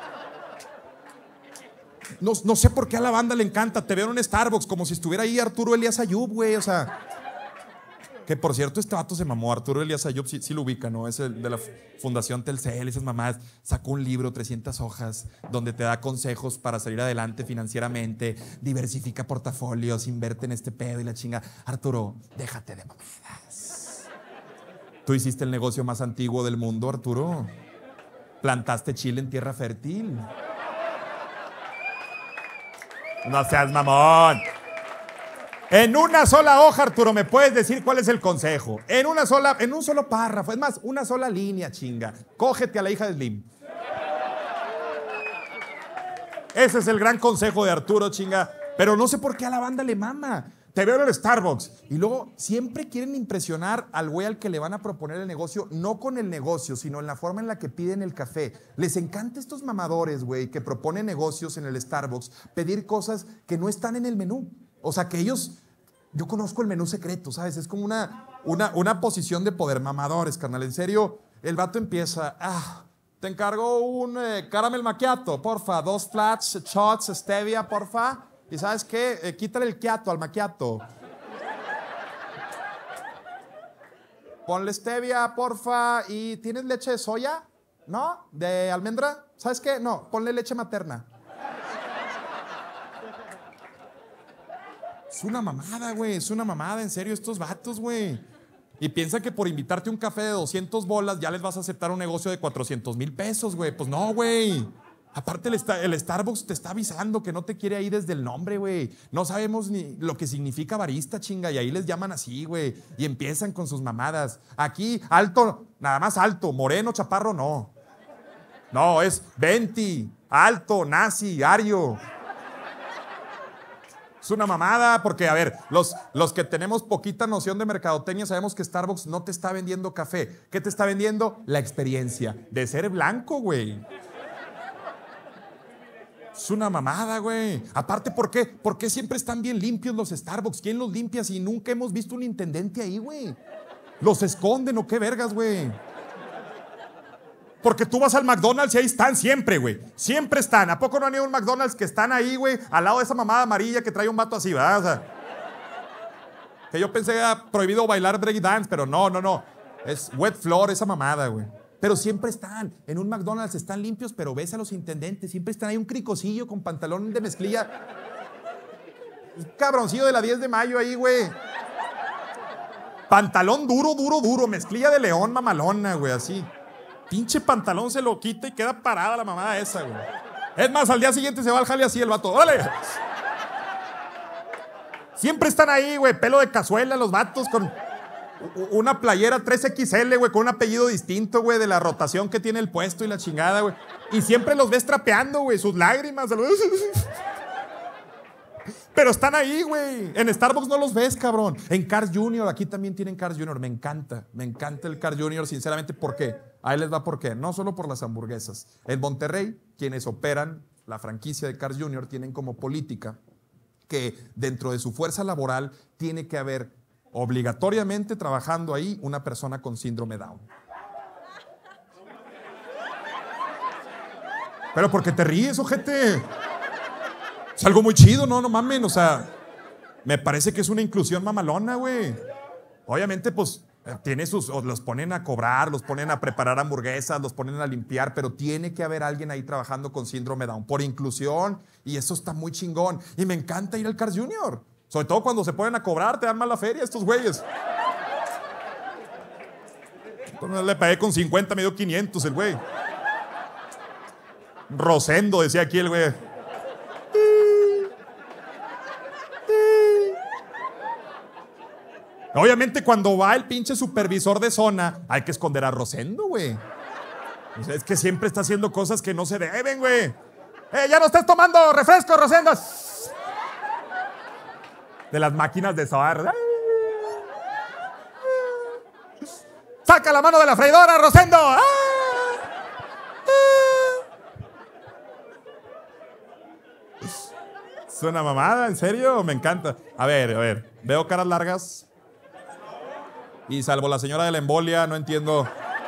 [SPEAKER 1] No, no sé por qué a la banda le encanta, te veo en un Starbucks, como si estuviera ahí Arturo Elías Ayub, güey, o sea... Que por cierto, este vato se mamó. Arturo Elías Ayub, sí, sí lo ubica, ¿no? Es el de la Fundación Telcel, esas mamás. Sacó un libro, trescientas hojas, donde te da consejos para salir adelante financieramente. Diversifica portafolios, invierte en este pedo y la chinga. Arturo, déjate de mamadas. Tú hiciste el negocio más antiguo del mundo, Arturo. Plantaste chile en tierra fértil. No seas mamón. En una sola hoja, Arturo, ¿me puedes decir cuál es el consejo? En una sola, en un solo párrafo, es más, una sola línea, chinga. Cógete a la hija de Slim. Ese es el gran consejo de Arturo, chinga. Pero no sé por qué a la banda le mama. Te veo en el Starbucks. Y luego siempre quieren impresionar al güey al que le van a proponer el negocio, no con el negocio, sino en la forma en la que piden el café. Les encanta estos mamadores, güey, que proponen negocios en el Starbucks, pedir cosas que no están en el menú. O sea, que ellos, yo conozco el menú secreto, ¿sabes? Es como una, una, una posición de poder, mamadores, carnal. En serio, el vato empieza, ah, te encargo un eh, caramel macchiato, porfa, dos flats, shots, stevia, porfa. Y ¿sabes qué? Eh, quítale el quiato al macchiato. Ponle stevia, porfa. ¿Y tienes leche de soya? ¿No? ¿De almendra? ¿Sabes qué? No, ponle leche materna. Es una mamada, güey, es una mamada, en serio, estos vatos, güey. Y piensa que por invitarte un café de doscientas bolas ya les vas a aceptar un negocio de cuatrocientos mil pesos, güey. Pues no, güey. Aparte, el, el Starbucks te está avisando que no te quiere ahí desde el nombre, güey. No sabemos ni lo que significa barista, chinga, y ahí les llaman así, güey. Y empiezan con sus mamadas. Aquí, alto, nada más alto, moreno, chaparro, no. No, es venti, alto, nazi, ario. Es una mamada porque, a ver, los, los que tenemos poquita noción de mercadotecnia sabemos que Starbucks no te está vendiendo café. ¿Qué te está vendiendo? La experiencia de ser blanco, güey. Es una mamada, güey. Aparte, ¿por qué? ¿Por qué siempre están bien limpios los Starbucks? ¿Quién los limpia si nunca hemos visto un intendente ahí, güey? ¿Los esconden o qué vergas, güey? Porque tú vas al McDonald's y ahí están siempre, güey. Siempre están. ¿A poco no han ido a un McDonald's que están ahí, güey? Al lado de esa mamada amarilla que trae un vato así, ¿verdad? O sea, que yo pensé que era prohibido bailar breakdance, pero no, no, no. Es wet floor esa mamada, güey. Pero siempre están. En un McDonald's están limpios, pero ves a los intendentes. Siempre están ahí un cricosillo con pantalón de mezclilla. Un cabroncillo de la diez de mayo ahí, güey. Pantalón duro, duro, duro. Mezclilla de león mamalona, güey, así. Pinche pantalón se lo quita y queda parada la mamada esa, güey. Es más, al día siguiente se va al jale así el vato. ¡Órale! Siempre están ahí, güey. Pelo de cazuela los vatos con una playera tres equis ele, güey, con un apellido distinto, güey, de la rotación que tiene el puesto y la chingada, güey. Y siempre los ves trapeando, güey, sus lágrimas. Pero están ahí, güey. En Starbucks no los ves, cabrón. En Cars junior, aquí también tienen Cars junior. Me encanta, me encanta el Cars junior, sinceramente. ¿Por qué? Ahí les va por qué. No solo por las hamburguesas. En Monterrey, quienes operan la franquicia de Cars junior tienen como política que dentro de su fuerza laboral tiene que haber obligatoriamente trabajando ahí una persona con síndrome Down. Pero ¿por qué te ríes, ojete? Es algo muy chido, no, no mamen, o sea, me parece que es una inclusión mamalona, güey. Obviamente, pues, tiene sus, los ponen a cobrar, los ponen a preparar hamburguesas, los ponen a limpiar, pero tiene que haber alguien ahí trabajando con síndrome Down, por inclusión, y eso está muy chingón. Y me encanta ir al Cars junior, sobre todo cuando se ponen a cobrar, te dan mala feria estos güeyes. Entonces le pagué con cincuenta, me dio quinientos el güey. Rosendo, decía aquí el güey. Obviamente cuando va el pinche supervisor de zona, hay que esconder a Rosendo, güey. O sea, es que siempre está haciendo cosas que no se deben, güey. ¡Eh, ya no estés tomando refresco, Rosendo! De las máquinas de sobar. ¡Saca la mano de la freidora, Rosendo! Es una mamada, ¿en serio? Me encanta. A ver, a ver. Veo caras largas. Y salvo la señora de la embolia, no entiendo.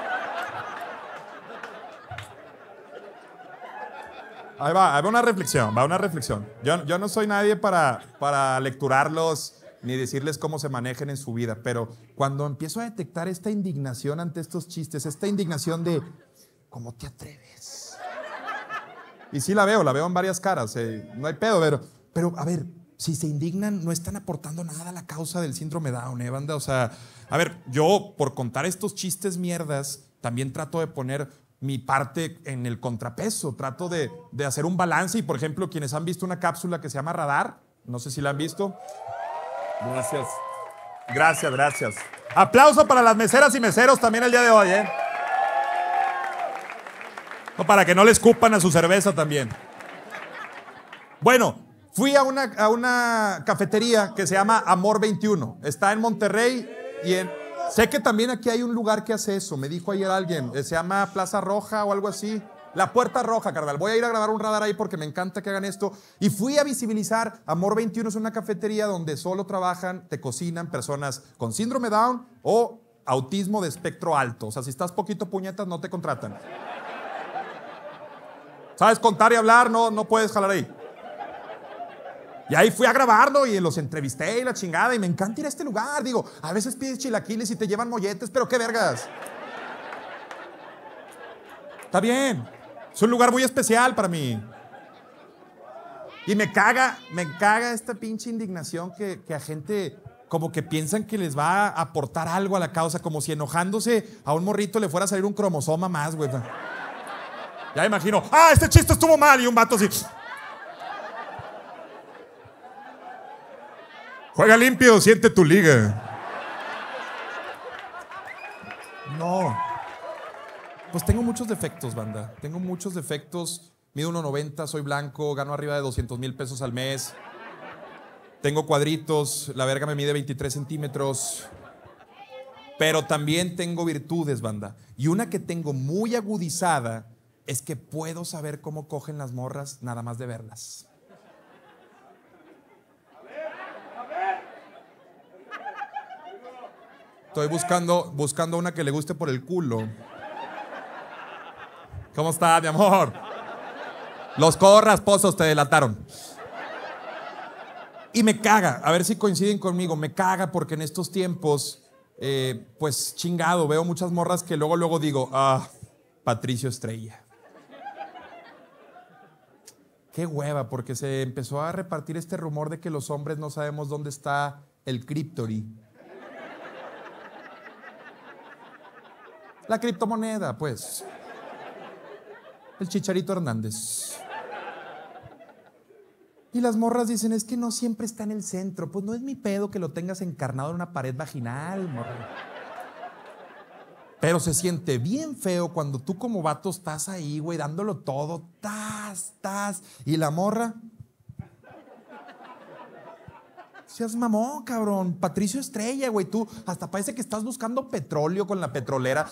[SPEAKER 1] Ahí va, ahí va una reflexión, va una reflexión. Yo, yo no soy nadie para, para lecturarlos ni decirles cómo se manejen en su vida, pero cuando empiezo a detectar esta indignación ante estos chistes, esta indignación de ¿cómo te atreves? Y sí la veo, la veo en varias caras, eh, no hay pedo, pero, pero a ver, si se indignan, no están aportando nada a la causa del síndrome Down, ¿eh, banda? O sea, a ver, yo por contar estos chistes mierdas, también trato de poner mi parte en el contrapeso, trato de, de hacer un balance y, por ejemplo, quienes han visto una cápsula que se llama Radar, no sé si la han visto. Gracias. Gracias, gracias. Aplauso para las meseras y meseros también el día de hoy, ¿eh? O para que no le escupan a su cerveza también. Bueno, fui a una, a una cafetería que se llama Amor veintiuno. Está en Monterrey y en... Sé que también aquí hay un lugar que hace eso. Me dijo ayer alguien. Se llama Plaza Roja o algo así. La Puerta Roja, carnal. Voy a ir a grabar un radar ahí porque me encanta que hagan esto. Y fui a visibilizar. Amor veintiuno es una cafetería donde solo trabajan, te cocinan personas con síndrome Down o autismo de espectro alto. O sea, si estás poquito puñetas, no te contratan. ¿Sabes contar y hablar? No, no puedes jalar ahí. Y ahí fui a grabarlo y los entrevisté y la chingada. Y me encanta ir a este lugar. Digo, a veces pides chilaquiles y te llevan molletes, pero qué vergas. Está bien. Es un lugar muy especial para mí. Y me caga, me caga esta pinche indignación que, que a gente como que piensan que les va a aportar algo a la causa, como si enojándose a un morrito le fuera a salir un cromosoma más, güey. Ya imagino, ah, este chiste estuvo mal, y un vato así. Juega limpio, siente tu liga. No. Pues tengo muchos defectos, banda. Tengo muchos defectos. Mido uno noventa, soy blanco, gano arriba de doscientos mil pesos al mes. Tengo cuadritos, la verga me mide veintitrés centímetros. Pero también tengo virtudes, banda. Y una que tengo muy agudizada es que puedo saber cómo cogen las morras nada más de verlas. Estoy buscando, buscando una que le guste por el culo. ¿Cómo está, mi amor? Los corraspozos te delataron. Y me caga, a ver si coinciden conmigo, me caga porque en estos tiempos, eh, pues chingado, veo muchas morras que luego, luego digo, ah, Patricio Estrella. Qué hueva, porque se empezó a repartir este rumor de que los hombres no sabemos dónde está el críptori. La criptomoneda, pues. El Chicharito Hernández. Y las morras dicen, es que no siempre está en el centro. Pues no es mi pedo que lo tengas encarnado en una pared vaginal, morra. Pero se siente bien feo cuando tú como vato estás ahí, güey, dándolo todo, tas, tas, y la morra. Seas mamón, cabrón. Patricio Estrella, güey, tú hasta parece que estás buscando petróleo con la petrolera.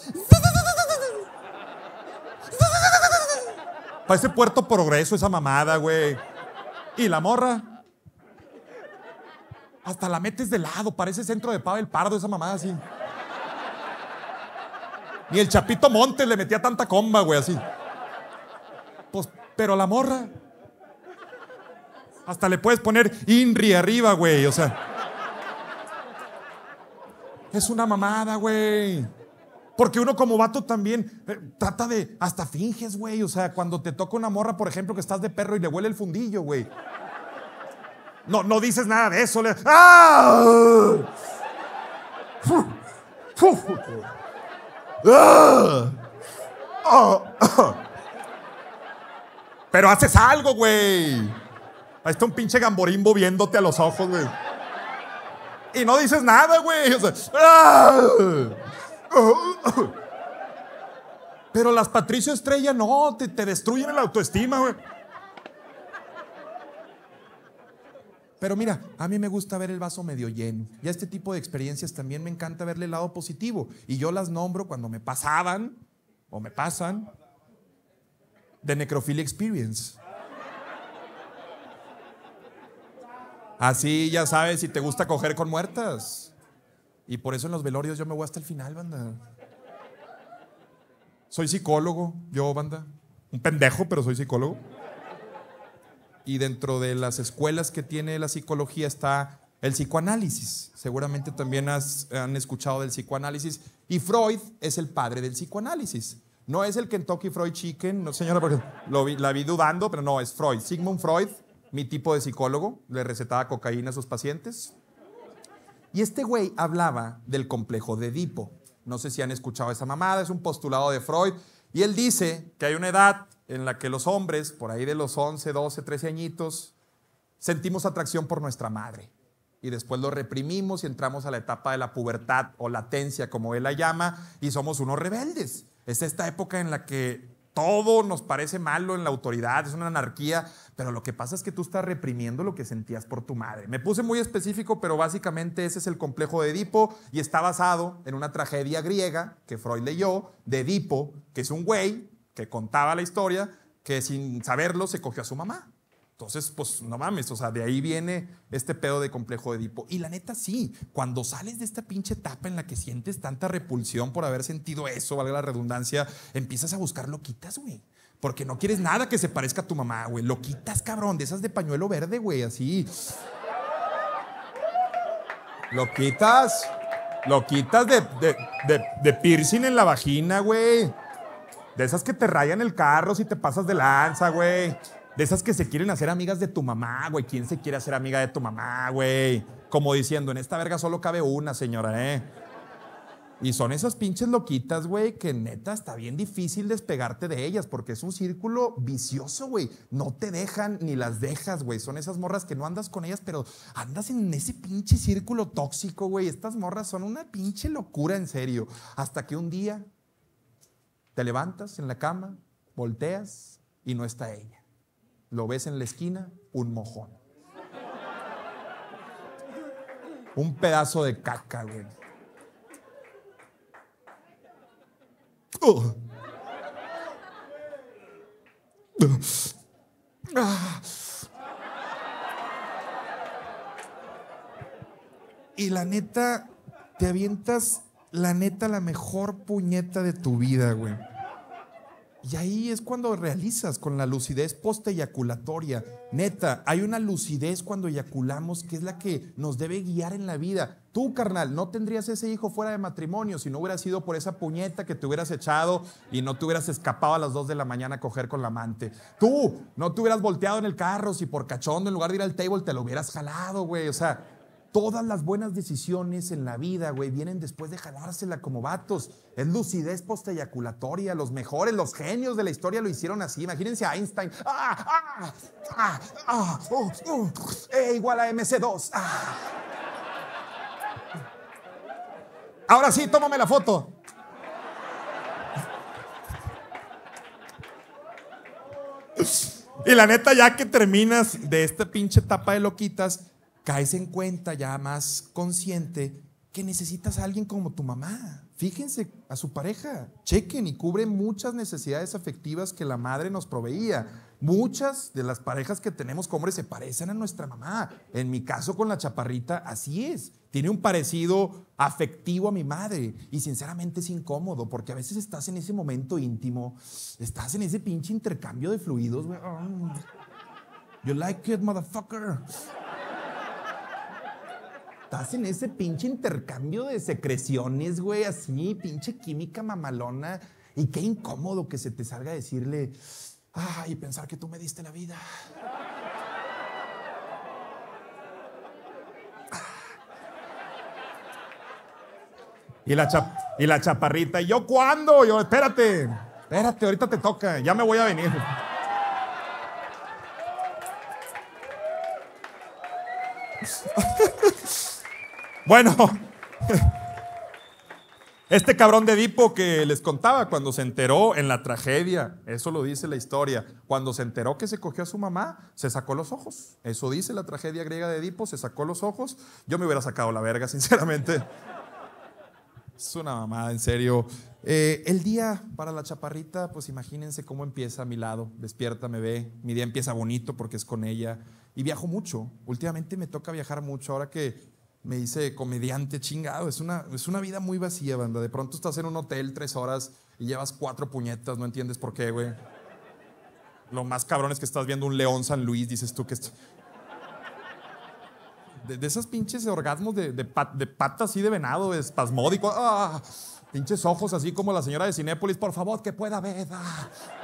[SPEAKER 1] Parece Puerto Progreso esa mamada, güey. Y la morra. Hasta la metes de lado, parece Centro de Pavel Pardo esa mamada así. Ni el Chapito Montes le metía tanta comba, güey, así. Pues, pero la morra. Hasta le puedes poner INRI arriba, güey, o sea. Es una mamada, güey. Porque uno como vato también eh, trata de, hasta finges, güey. O sea, cuando te toca una morra, por ejemplo, que estás de perro y le huele el fundillo, güey. No, no dices nada de eso. Le, ¡ah! ¡Uf! ¡Uf! ¡Ah! ¡Oh! ¡Oh! Pero haces algo, güey. Ahí está un pinche gamborimbo viéndote a los ojos, güey. Y no dices nada, güey. O sea, ¡ah! Pero las Patricio Estrella no, te, te destruyen la autoestima, güey. Pero mira, a mí me gusta ver el vaso medio lleno. Y a este tipo de experiencias también me encanta verle el lado positivo. Y yo las nombro cuando me pasaban, o me pasan, de Necrophilia Experience. Así ya sabes si te gusta coger con muertas. Y por eso en los velorios yo me voy hasta el final, banda. Soy psicólogo, yo, banda. Un pendejo, pero soy psicólogo. Y dentro de las escuelas que tiene la psicología está el psicoanálisis. Seguramente también has, han escuchado del psicoanálisis. Y Freud es el padre del psicoanálisis. No es el Kentucky Fried Chicken, no señora, porque lo vi, la vi dudando, pero no, es Freud. Sigmund Freud, mi tipo de psicólogo, le recetaba cocaína a sus pacientes. Y este güey hablaba del complejo de Edipo. No sé si han escuchado esa mamada, es un postulado de Freud. Y él dice que hay una edad en la que los hombres, por ahí de los once, doce, trece añitos, sentimos atracción por nuestra madre. Y después lo reprimimos y entramos a la etapa de la pubertad o latencia, como él la llama, y somos unos rebeldes. Es esta época en la que todo nos parece malo en la autoridad, es una anarquía, pero lo que pasa es que tú estás reprimiendo lo que sentías por tu madre. Me puse muy específico, pero básicamente ese es el complejo de Edipo y está basado en una tragedia griega que Freud leyó de Edipo, que es un güey que contaba la historia que sin saberlo se cogió a su mamá. Entonces, pues no mames, o sea, de ahí viene este pedo de complejo de Edipo. Y la neta sí, cuando sales de esta pinche etapa en la que sientes tanta repulsión por haber sentido eso, valga la redundancia, empiezas a buscar loquitas, güey. Porque no quieres nada que se parezca a tu mamá, güey. Loquitas, cabrón, de esas de pañuelo verde, güey, así. Loquitas, loquitas de, de, de, de piercing en la vagina, güey. De esas que te rayan el carro si te pasas de lanza, güey. De esas que se quieren hacer amigas de tu mamá, güey. ¿Quién se quiere hacer amiga de tu mamá, güey? Como diciendo, en esta verga solo cabe una, señora, ¿eh? Y son esas pinches loquitas, güey, que neta está bien difícil despegarte de ellas porque es un círculo vicioso, güey. No te dejan ni las dejas, güey. Son esas morras que no andas con ellas, pero andas en ese pinche círculo tóxico, güey. Estas morras son una pinche locura, en serio. Hasta que un día te levantas en la cama, volteas y no está ella. Lo ves en la esquina, un mojón. Un pedazo de caca, güey. Uh. Ah. Y la neta, te avientas, la neta, la mejor puñeta de tu vida, güey. Y ahí es cuando realizas con la lucidez post-eyaculatoria. Neta, hay una lucidez cuando eyaculamos que es la que nos debe guiar en la vida. Tú, carnal, no tendrías ese hijo fuera de matrimonio si no hubiera sido por esa puñeta que te hubieras echado y no te hubieras escapado a las dos de la mañana a coger con la amante. Tú, no te hubieras volteado en el carro si por cachondo en lugar de ir al table te lo hubieras jalado, güey. O sea, todas las buenas decisiones en la vida, güey, vienen después de jalársela como vatos. Es lucidez posteyaculatoria. Los mejores, los genios de la historia lo hicieron así. Imagínense a Einstein. ¡Ah! ¡Ah! ¡Ah! ¡Ah! ¡Oh! ¡Oh! E igual a eme ce dos. ¡Ah! Ahora sí, tómame la foto. Y la neta, ya que terminas de esta pinche etapa de loquitas, caes en cuenta ya más consciente que necesitas a alguien como tu mamá. Fíjense a su pareja, chequen, y cubre muchas necesidades afectivas que la madre nos proveía. Muchas de las parejas que tenemos como hombres se parecen a nuestra mamá. En mi caso con la chaparrita, así es. Tiene un parecido afectivo a mi madre y sinceramente es incómodo porque a veces estás en ese momento íntimo, estás en ese pinche intercambio de fluidos, güey. Oh, you like it, motherfucker. Estás en ese pinche intercambio de secreciones, güey, así, pinche química mamalona. Y qué incómodo que se te salga a decirle, ay, pensar que tú me diste la vida. Y la, chap y la chaparrita, ¿y yo cuándo? Yo, espérate, espérate, ahorita te toca, ya me voy a venir. Bueno, este cabrón de Edipo que les contaba cuando se enteró en la tragedia, eso lo dice la historia, cuando se enteró que se cogió a su mamá, se sacó los ojos. Eso dice la tragedia griega de Edipo, se sacó los ojos. Yo me hubiera sacado la verga, sinceramente. Es una mamada, en serio. Eh, el día para la chaparrita, pues imagínense cómo empieza a mi lado. Despierta, me ve. Mi día empieza bonito porque es con ella. Y viajo mucho. Últimamente me toca viajar mucho. Ahora que me hice comediante, chingado. Es una, es una vida muy vacía, banda. De pronto estás en un hotel tres horas y llevas cuatro puñetas. No entiendes por qué, güey. Lo más cabrón es que estás viendo un León San Luis. Dices tú que... Est De, de esas pinches orgasmos de, de, pat, de pata así de venado, espasmódico. ¡Ah! Pinches ojos así como la señora de Cinépolis. Por favor, que pueda ver. ¡Ah!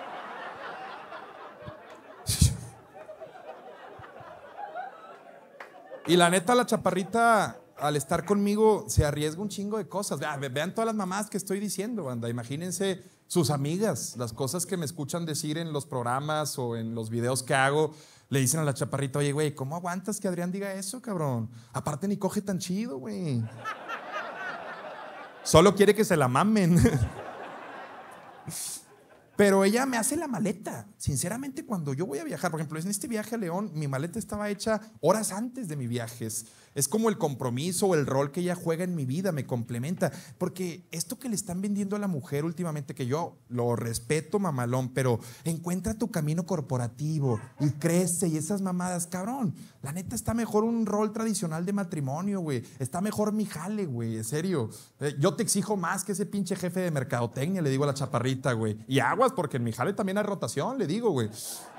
[SPEAKER 1] Y la neta, la chaparrita, al estar conmigo, se arriesga un chingo de cosas. Vean, vean todas las mamás que estoy diciendo, banda. Imagínense sus amigas, las cosas que me escuchan decir en los programas o en los videos que hago. Le dicen a la chaparrita, oye, güey, ¿cómo aguantas que Adrián diga eso, cabrón? Aparte ni coge tan chido, güey. Solo quiere que se la mamen. Pero ella me hace la maleta. Sinceramente, cuando yo voy a viajar, por ejemplo, en este viaje a León, mi maleta estaba hecha horas antes de mi viaje. Es, es como el compromiso o el rol que ella juega en mi vida, me complementa. Porque esto que le están vendiendo a la mujer últimamente, que yo lo respeto, mamalón, pero encuentra tu camino corporativo y crece y esas mamadas, cabrón. La neta está mejor un rol tradicional de matrimonio, güey. Está mejor mi jale, güey, en serio. Eh, yo te exijo más que ese pinche jefe de mercadotecnia, le digo a la chaparrita, güey. Y agua, porque en mi jale también hay rotación, le digo, güey.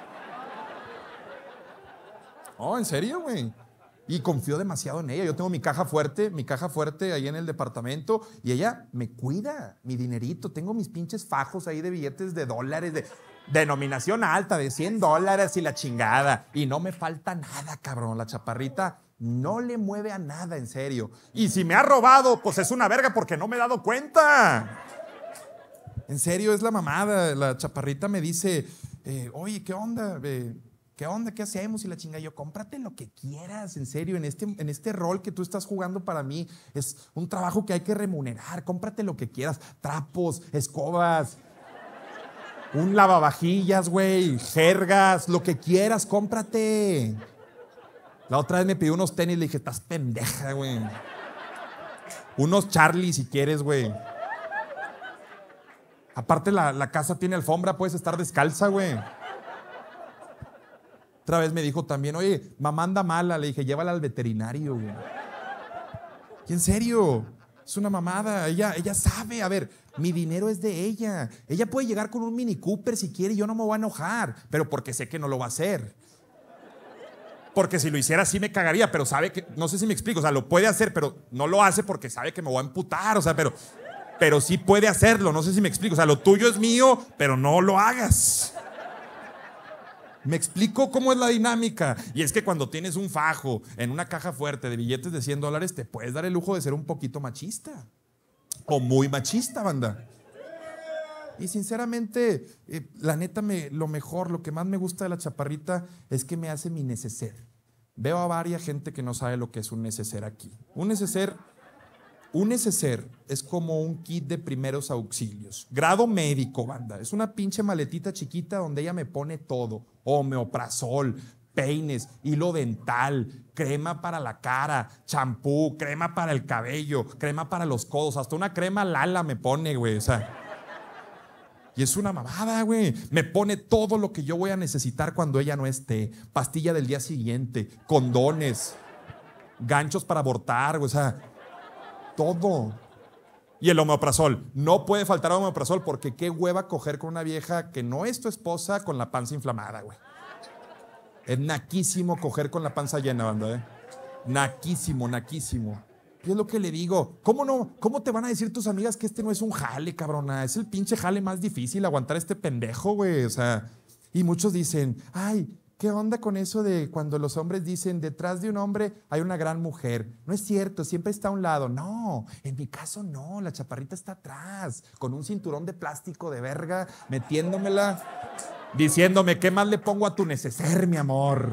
[SPEAKER 1] Oh, ¿en serio, güey? Y confío demasiado en ella. Yo tengo mi caja fuerte, mi caja fuerte ahí en el departamento y ella me cuida mi dinerito. Tengo mis pinches fajos ahí de billetes de dólares, de denominación alta, de cien dólares y la chingada. Y no me falta nada, cabrón. La chaparrita no le mueve a nada, en serio. Y si me ha robado, pues es una verga porque no me he dado cuenta. En serio, es la mamada. La chaparrita me dice, eh, oye, ¿qué onda? Eh, ¿Qué onda? ¿Qué hacemos? Y la chinga, yo, cómprate lo que quieras, en serio, en este, en este rol que tú estás jugando para mí, es un trabajo que hay que remunerar, cómprate lo que quieras, trapos, escobas, un lavavajillas, güey, jergas, lo que quieras, cómprate. La otra vez me pidió unos tenis, le dije, estás pendeja, güey. Unos Charlie si quieres, güey. Aparte la, la casa tiene alfombra, puedes estar descalza, güey. Otra vez me dijo también, oye, mamá anda mala. Le dije, llévala al veterinario, güey. Y en serio, es una mamada. Ella, ella sabe, a ver, mi dinero es de ella. Ella puede llegar con un Mini Cooper si quiere y yo no me voy a enojar, pero porque sé que no lo va a hacer. Porque si lo hiciera sí me cagaría, pero sabe que, no sé si me explico, o sea, lo puede hacer, pero no lo hace porque sabe que me voy a emputar, o sea, pero, pero sí puede hacerlo, no sé si me explico, o sea, lo tuyo es mío, pero no lo hagas. ¿Me explico cómo es la dinámica? Y es que cuando tienes un fajo en una caja fuerte de billetes de cien dólares, te puedes dar el lujo de ser un poquito machista. O muy machista, banda. Y sinceramente, eh, la neta, me, lo mejor, lo que más me gusta de la chaparrita es que me hace mi neceser. Veo a varias gente que no sabe lo que es un neceser aquí. Un neceser, un neceser es como un kit de primeros auxilios. Grado médico, banda. Es una pinche maletita chiquita donde ella me pone todo. Omeprazol, peines, hilo dental, crema para la cara, champú, crema para el cabello, crema para los codos, hasta una crema Lala me pone, güey, o sea. Y es una mamada, güey. Me pone todo lo que yo voy a necesitar cuando ella no esté. Pastilla del día siguiente, condones, ganchos para abortar, güey, o sea, todo. Y el omeprazol. No puede faltar omeprazol porque qué hueva coger con una vieja que no es tu esposa con la panza inflamada, güey. Es naquísimo coger con la panza llena, banda, ¿eh? Naquísimo, naquísimo. Y es lo que le digo. ¿Cómo no? ¿Cómo te van a decir tus amigas que este no es un jale, cabrona? Es el pinche jale más difícil aguantar a este pendejo, güey. O sea, y muchos dicen, ay, ¿qué onda con eso de cuando los hombres dicen detrás de un hombre hay una gran mujer? No es cierto, siempre está a un lado. No, en mi caso no, la chaparrita está atrás, con un cinturón de plástico de verga, metiéndomela, diciéndome, ¿qué más le pongo a tu neceser, mi amor?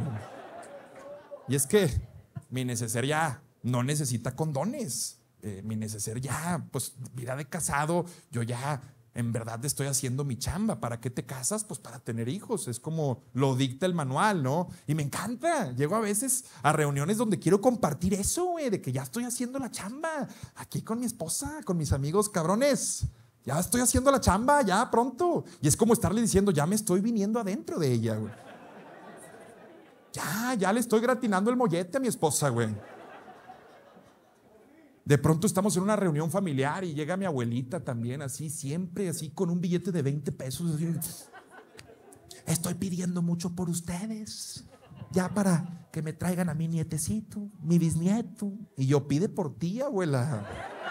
[SPEAKER 1] Y es que mi neceser ya no necesita condones. Eh, mi neceser ya, pues vida de casado, yo ya en verdad estoy haciendo mi chamba. ¿Para qué te casas? Pues para tener hijos. Es como lo dicta el manual, ¿no? Y me encanta. Llego a veces a reuniones donde quiero compartir eso, güey, de que ya estoy haciendo la chamba. Aquí con mi esposa, con mis amigos cabrones. Ya estoy haciendo la chamba, ya pronto. Y es como estarle diciendo, ya me estoy viniendo adentro de ella, güey. Ya, ya le estoy gratinando el mollete a mi esposa, güey. De pronto estamos en una reunión familiar y llega mi abuelita también, así, siempre así, con un billete de veinte pesos. Así, estoy pidiendo mucho por ustedes, ya para que me traigan a mi nietecito, mi bisnieto. Y yo, pide por ti, abuela.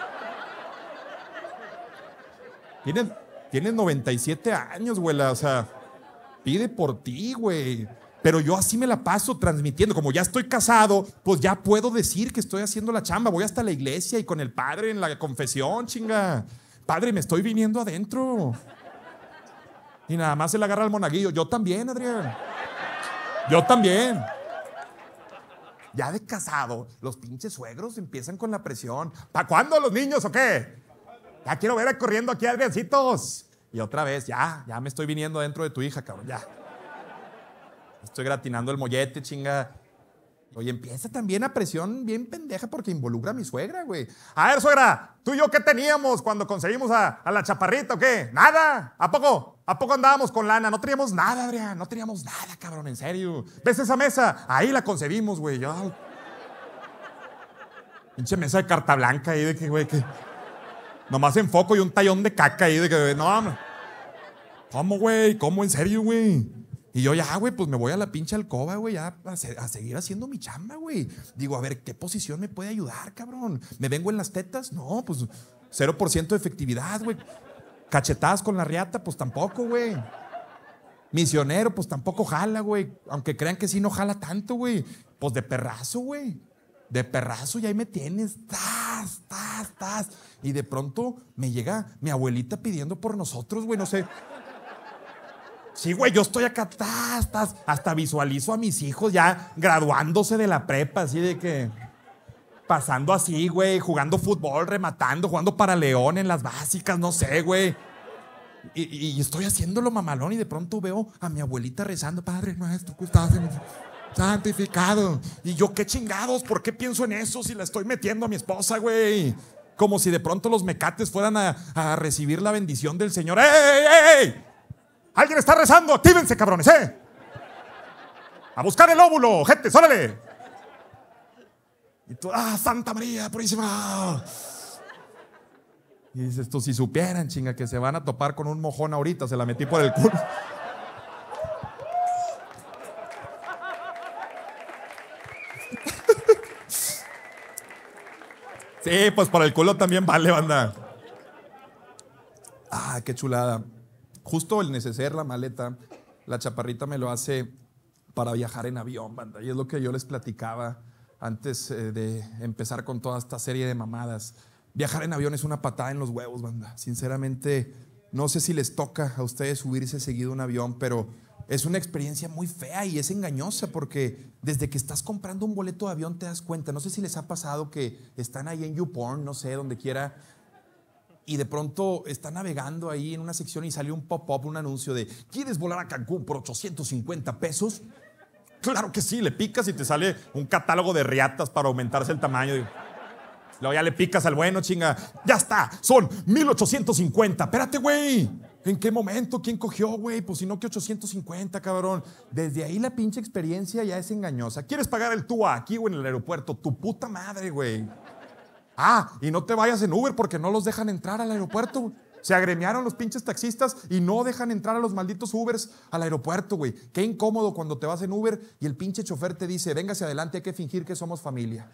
[SPEAKER 1] Tienes, tienes noventa y siete años, abuela, o sea, pide por ti, güey. Pero yo así me la paso transmitiendo. Como ya estoy casado, pues ya puedo decir que estoy haciendo la chamba. Voy hasta la iglesia y con el padre en la confesión, chinga. Padre, me estoy viniendo adentro. Y nada más se le agarra al monaguillo. Yo también, Adrián. Yo también. Ya de casado, los pinches suegros empiezan con la presión. ¿Para cuándo los niños o qué? Ya quiero ver corriendo aquí a Adriancitos. Y otra vez, ya, ya me estoy viniendo adentro de tu hija, cabrón, ya. Estoy gratinando el mollete, chinga. Oye, empieza también a presión bien pendeja porque involucra a mi suegra, güey. A ver, suegra, ¿tú y yo qué teníamos cuando conseguimos a, a la chaparrita o qué? Nada. ¿A poco? ¿A poco andábamos con lana? No teníamos nada, Adrián. No teníamos nada, cabrón, en serio. ¿Ves esa mesa? Ahí la concebimos, güey. Yo... Pinche mesa de carta blanca ahí de que, güey, que... Nomás en foco y un tallón de caca ahí de que, no, ¿cómo, güey? ¿Cómo? ¿En serio, güey? Y yo ya, güey, pues me voy a la pinche alcoba, güey, ya a, se, a seguir haciendo mi chamba, güey. Digo, a ver, ¿qué posición me puede ayudar, cabrón? ¿Me vengo en las tetas? No, pues cero por ciento de efectividad, güey. Cachetadas con la riata, pues tampoco, güey. Misionero, pues tampoco jala, güey. Aunque crean que sí no jala tanto, güey. Pues de perrazo, güey. De perrazo y ahí me tienes. Tas, tas, tas. Y de pronto me llega mi abuelita pidiendo por nosotros, güey, no sé. Sí, güey, yo estoy acá, tas, tas, hasta visualizo a mis hijos ya graduándose de la prepa, así de que pasando así, güey, jugando fútbol, rematando, jugando para León en las básicas, no sé, güey. Y, y estoy haciéndolo mamalón y de pronto veo a mi abuelita rezando, Padre nuestro que estás en santificado. Y yo, qué chingados, ¿por qué pienso en eso si la estoy metiendo a mi esposa, güey? Como si de pronto los mecates fueran a, a recibir la bendición del Señor. ¡Ey, ey, ey! ¡Alguien está rezando! ¡Actívense, cabrones, eh! A buscar el óvulo, gente, órale. Y tú, ah, Santa María Purísima. Y dices tú, si supieran, chinga, que se van a topar con un mojón ahorita, se la metí por el culo. Sí, pues por el culo también vale, banda. Ah, qué chulada. Justo el neceser, la maleta, la chaparrita me lo hace para viajar en avión, banda. Y es lo que yo les platicaba antes eh, de empezar con toda esta serie de mamadas. Viajar en avión es una patada en los huevos, banda. Sinceramente, no sé si les toca a ustedes subirse seguido a un avión, pero es una experiencia muy fea y es engañosa porque desde que estás comprando un boleto de avión te das cuenta. No sé si les ha pasado que están ahí en YouPorn, no sé, donde quiera, y de pronto están navegando ahí en una sección y sale un pop-up, un anuncio de ¿quieres volar a Cancún por ochocientos cincuenta pesos? Claro que sí, le picas y te sale un catálogo de riatas para aumentarse el tamaño. Luego ya le picas al bueno, chinga. Ya está, son mil ochocientos cincuenta. Espérate, güey. ¿En qué momento? ¿Quién cogió, güey? Pues si no, que ochocientos cincuenta, cabrón. Desde ahí la pinche experiencia ya es engañosa. ¿Quieres pagar el T U A aquí o en el aeropuerto? Tu puta madre, güey. Ah, y no te vayas en Uber porque no los dejan entrar al aeropuerto. Se agremiaron los pinches taxistas y no dejan entrar a los malditos Ubers al aeropuerto, güey. Qué incómodo cuando te vas en Uber y el pinche chofer te dice, véngase adelante, hay que fingir que somos familia.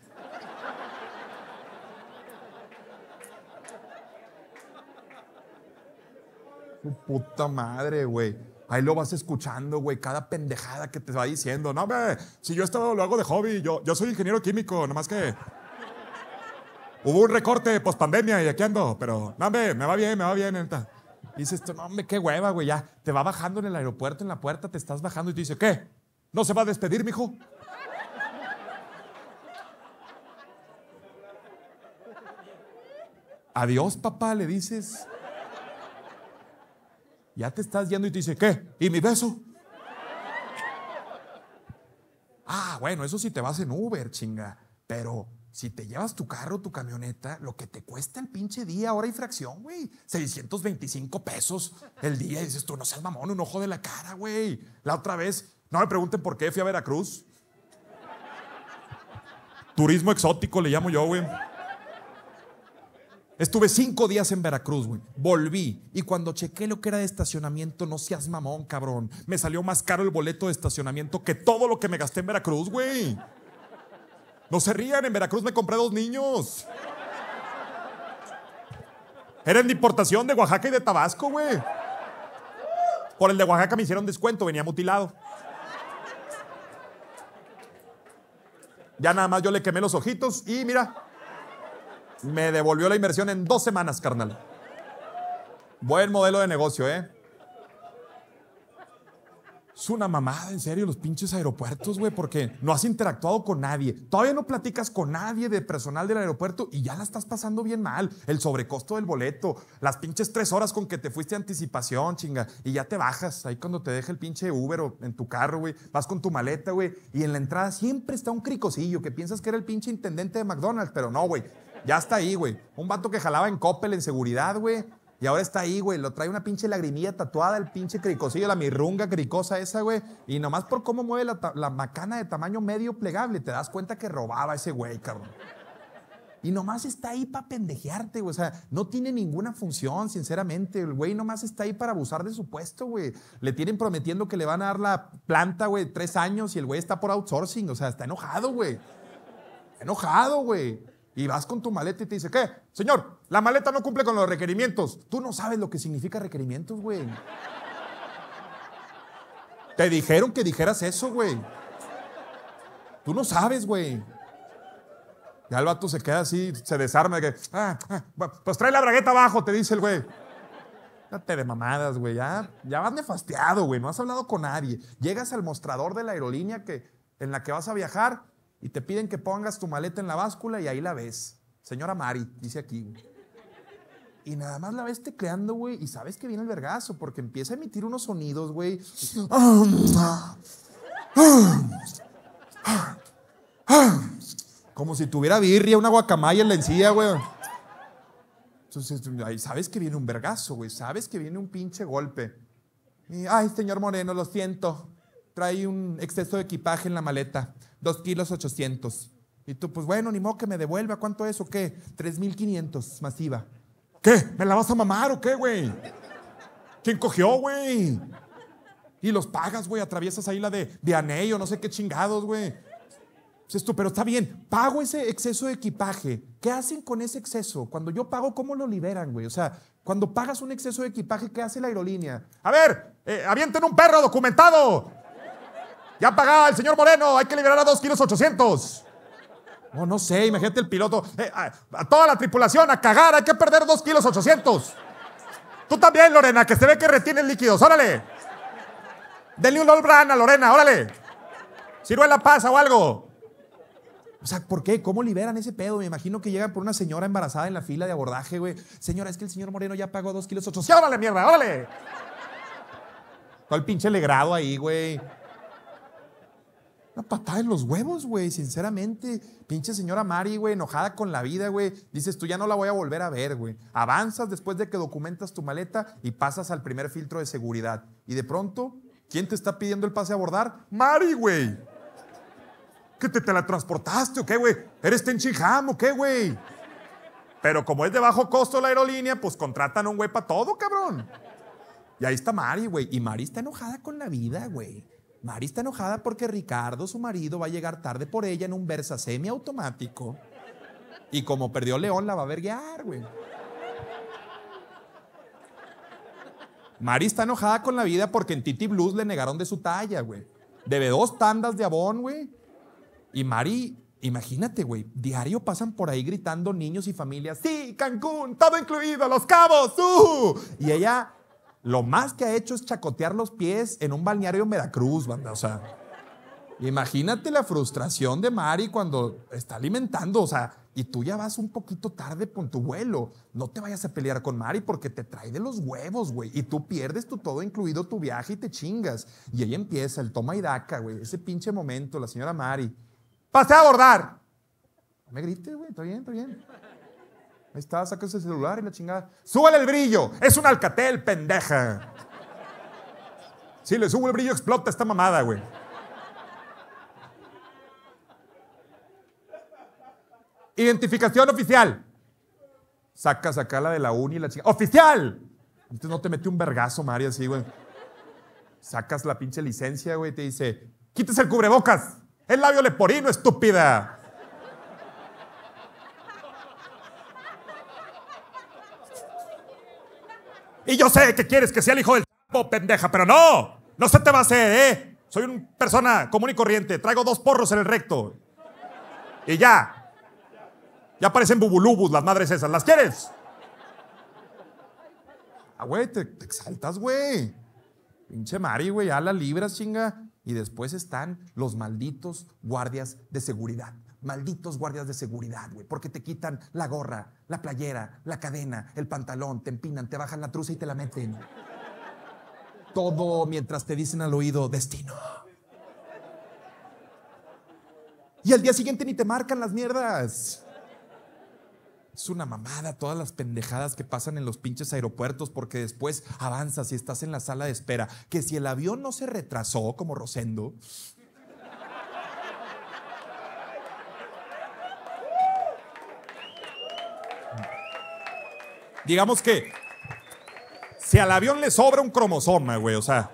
[SPEAKER 1] Tu puta madre, güey. Ahí lo vas escuchando, güey, cada pendejada que te va diciendo. No, hombre, si yo esto lo hago de hobby, yo, yo soy ingeniero químico, nomás que hubo un recorte post pandemia y aquí ando, pero no, hombre, me va bien, me va bien, neta. Dices, no, hombre, qué hueva, güey, ya. Te va bajando en el aeropuerto, en la puerta, te estás bajando y te dice, ¿qué? ¿No se va a despedir, mijo? Adiós, papá, le dices. Ya te estás yendo y te dice, ¿qué? ¿Y mi beso? Ah, bueno, eso sí te vas en Uber, chinga. Pero si te llevas tu carro, tu camioneta, lo que te cuesta el pinche día, hora y fracción, güey. seiscientos veinticinco pesos el día. Y dices tú, no seas mamón, un ojo de la cara, güey. La otra vez, no me pregunten por qué fui a Veracruz. Turismo exótico le llamo yo, güey. Estuve cinco días en Veracruz, güey. Volví. Y cuando chequé lo que era de estacionamiento, no seas mamón, cabrón. Me salió más caro el boleto de estacionamiento que todo lo que me gasté en Veracruz, güey. No se rían, en Veracruz me compré dos niños. Eran de importación de Oaxaca y de Tabasco, güey. Por el de Oaxaca me hicieron descuento, venía mutilado. Ya nada más yo le quemé los ojitos y mira, me devolvió la inversión en dos semanas, carnal. Buen modelo de negocio, ¿eh? Es una mamada, en serio, los pinches aeropuertos, güey, porque no has interactuado con nadie. Todavía no platicas con nadie de personal del aeropuerto y ya la estás pasando bien mal. El sobrecosto del boleto, las pinches tres horas con que te fuiste a anticipación, chinga, y ya te bajas. Ahí cuando te deja el pinche Uber o en tu carro, güey, vas con tu maleta, güey, y en la entrada siempre está un cricosillo que piensas que era el pinche intendente de McDonald's, pero no, güey. Ya está ahí, güey. Un vato que jalaba en Coppel en seguridad, güey. Y ahora está ahí, güey. Lo trae una pinche lagrimilla tatuada, el pinche cricosillo, la mirrunga cricosa esa, güey. Y nomás por cómo mueve la, la macana de tamaño medio plegable, te das cuenta que robaba ese güey, cabrón. Y nomás está ahí para pendejearte, güey. O sea, no tiene ninguna función, sinceramente. El güey nomás está ahí para abusar de su puesto, güey. Le tienen prometiendo que le van a dar la planta, güey, tres años y el güey está por outsourcing. O sea, está enojado, güey. Está enojado, güey. Y vas con tu maleta y te dice, ¿qué? Señor, la maleta no cumple con los requerimientos. Tú no sabes lo que significa requerimientos, güey. Te dijeron que dijeras eso, güey. Tú no sabes, güey. Ya el vato se queda así, se desarma. De que, ah, ah, pues trae la bragueta abajo, te dice el güey. Date de mamadas, güey. Ya, ya vas nefasteado, güey. No has hablado con nadie. Llegas al mostrador de la aerolínea que, en la que vas a viajar y te piden que pongas tu maleta en la báscula y ahí la ves. Señora Mari, dice aquí, güey. Y nada más la ves tecleando, güey, y sabes que viene el vergazo porque empieza a emitir unos sonidos, güey. Como si tuviera birria, una guacamaya en la encía, güey. Entonces, ahí sabes que viene un vergazo, güey. Sabes que viene un pinche golpe. Y, ay, señor Moreno, lo siento. trae un exceso de equipaje en la maleta, dos kilos ochocientos. Y tú, pues bueno, ni modo que me devuelva. ¿Cuánto es o qué? tres mil quinientos masiva. ¿Qué? ¿Me la vas a mamar o qué, güey? ¿Quién cogió, güey? Y los pagas, güey, atraviesas ahí la de, de anillo, no sé qué chingados, güey. Dices tú, pero está bien, pago ese exceso de equipaje. ¿Qué hacen con ese exceso? Cuando yo pago, ¿cómo lo liberan, güey? O sea, cuando pagas un exceso de equipaje, ¿qué hace la aerolínea? A ver, eh, avienten un perro documentado. Ya pagaba el señor Moreno, hay que liberar a dos kilos ochocientos. No, no sé, imagínate el piloto. Eh, a, a toda la tripulación, a cagar, hay que perder dos kilos ochocientos. Tú también, Lorena, que se ve que retienes líquidos, órale. Denle un Olbran a Lorena, órale. Ciruela pasa o algo. O sea, ¿por qué? ¿Cómo liberan ese pedo? Me imagino que llegan por una señora embarazada en la fila de abordaje, güey. Señora, es que el señor Moreno ya pagó dos kilos ochocientos. ¡Órale, mierda, órale! Todo el pinche legrado ahí, güey. Una patada en los huevos, güey, sinceramente. Pinche señora Mari, güey, enojada con la vida, güey. Dices, tú ya no la voy a volver a ver, güey. Avanzas después de que documentas tu maleta y pasas al primer filtro de seguridad. Y de pronto, ¿quién te está pidiendo el pase a abordar? Mari, güey. ¿Qué te teletransportaste o qué, güey? ¿Eres Tenchiham o qué, güey? Pero como es de bajo costo la aerolínea, pues contratan a un güey para todo, cabrón. Y ahí está Mari, güey. Y Mari está enojada con la vida, güey. Mari está enojada porque Ricardo, su marido, va a llegar tarde por ella en un Versa semiautomático. Y como perdió León, la va a verguear, güey. Mari está enojada con la vida porque en Titi Blues le negaron de su talla, güey. Debe dos tandas de abón, güey. Y Mari, imagínate, güey, diario pasan por ahí gritando niños y familias, sí, Cancún, todo incluido, Los Cabos, ¡uh! Y ella, lo más que ha hecho es chacotear los pies en un balneario en Veracruz, banda, o sea, imagínate la frustración de Mari cuando está alimentando, o sea, y tú ya vas un poquito tarde con tu vuelo. No te vayas a pelear con Mari porque te trae de los huevos, güey, y tú pierdes tu todo incluido tu viaje y te chingas. Y ahí empieza el toma y daca, güey, ese pinche momento, la señora Mari. ¡Pasé a abordar! No me grites, güey, está bien, está bien. Ahí está, sacas el celular y la chingada. ¡Súbele el brillo! ¡Es un Alcatel, pendeja! Si le subo el brillo, explota esta mamada, güey. Identificación oficial. Sacas acá la de la uni y la chingada. ¡Oficial! Entonces no te mete un vergazo, Mari, así, güey. Sacas la pinche licencia, güey, y te dice, quítese el cubrebocas. El labio leporino, estúpida. Y yo sé que quieres que sea el hijo del sapo, pendeja, pero no. No se te va a hacer, ¿eh? Soy una persona común y corriente. Traigo dos porros en el recto. Y ya. Ya parecen bubulubus las madres esas. ¿Las quieres? Ah, güey, te, te exaltas, güey. Pinche Mari, güey, ya la libras, chinga. Y después están los malditos guardias de seguridad. Malditos guardias de seguridad, güey. Porque te quitan la gorra, la playera, la cadena, el pantalón, te empinan, te bajan la truza y te la meten. Todo mientras te dicen al oído, destino. Y al día siguiente ni te marcan las mierdas. Es una mamada todas las pendejadas que pasan en los pinches aeropuertos porque después avanzas y estás en la sala de espera. Que si el avión no se retrasó como Rosendo. Digamos que si al avión le sobra un cromosoma, güey, o sea,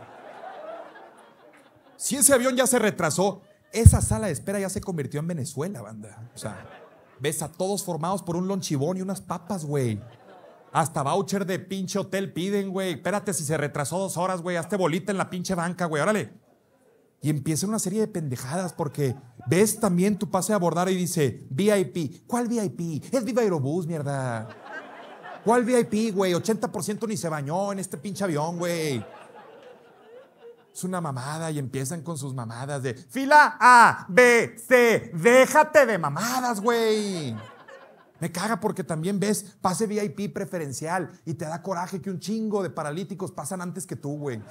[SPEAKER 1] si ese avión ya se retrasó, esa sala de espera ya se convirtió en Venezuela, banda. O sea, ves a todos formados por un lonchibón y unas papas, güey. Hasta voucher de pinche hotel piden, güey. Espérate, si se retrasó dos horas, güey. Hazte bolita en la pinche banca, güey. Órale. Y empieza una serie de pendejadas porque ves también tu pase a abordar y dice V I P. ¿Cuál V I P? Es Viva Aerobús, mierda. ¿Cuál V I P, güey? ochenta por ciento ni se bañó en este pinche avión, güey. Es una mamada y empiezan con sus mamadas de fila A, B, C. Déjate de mamadas, güey. Me caga porque también ves pase V I P preferencial y te da coraje que un chingo de paralíticos pasan antes que tú, güey.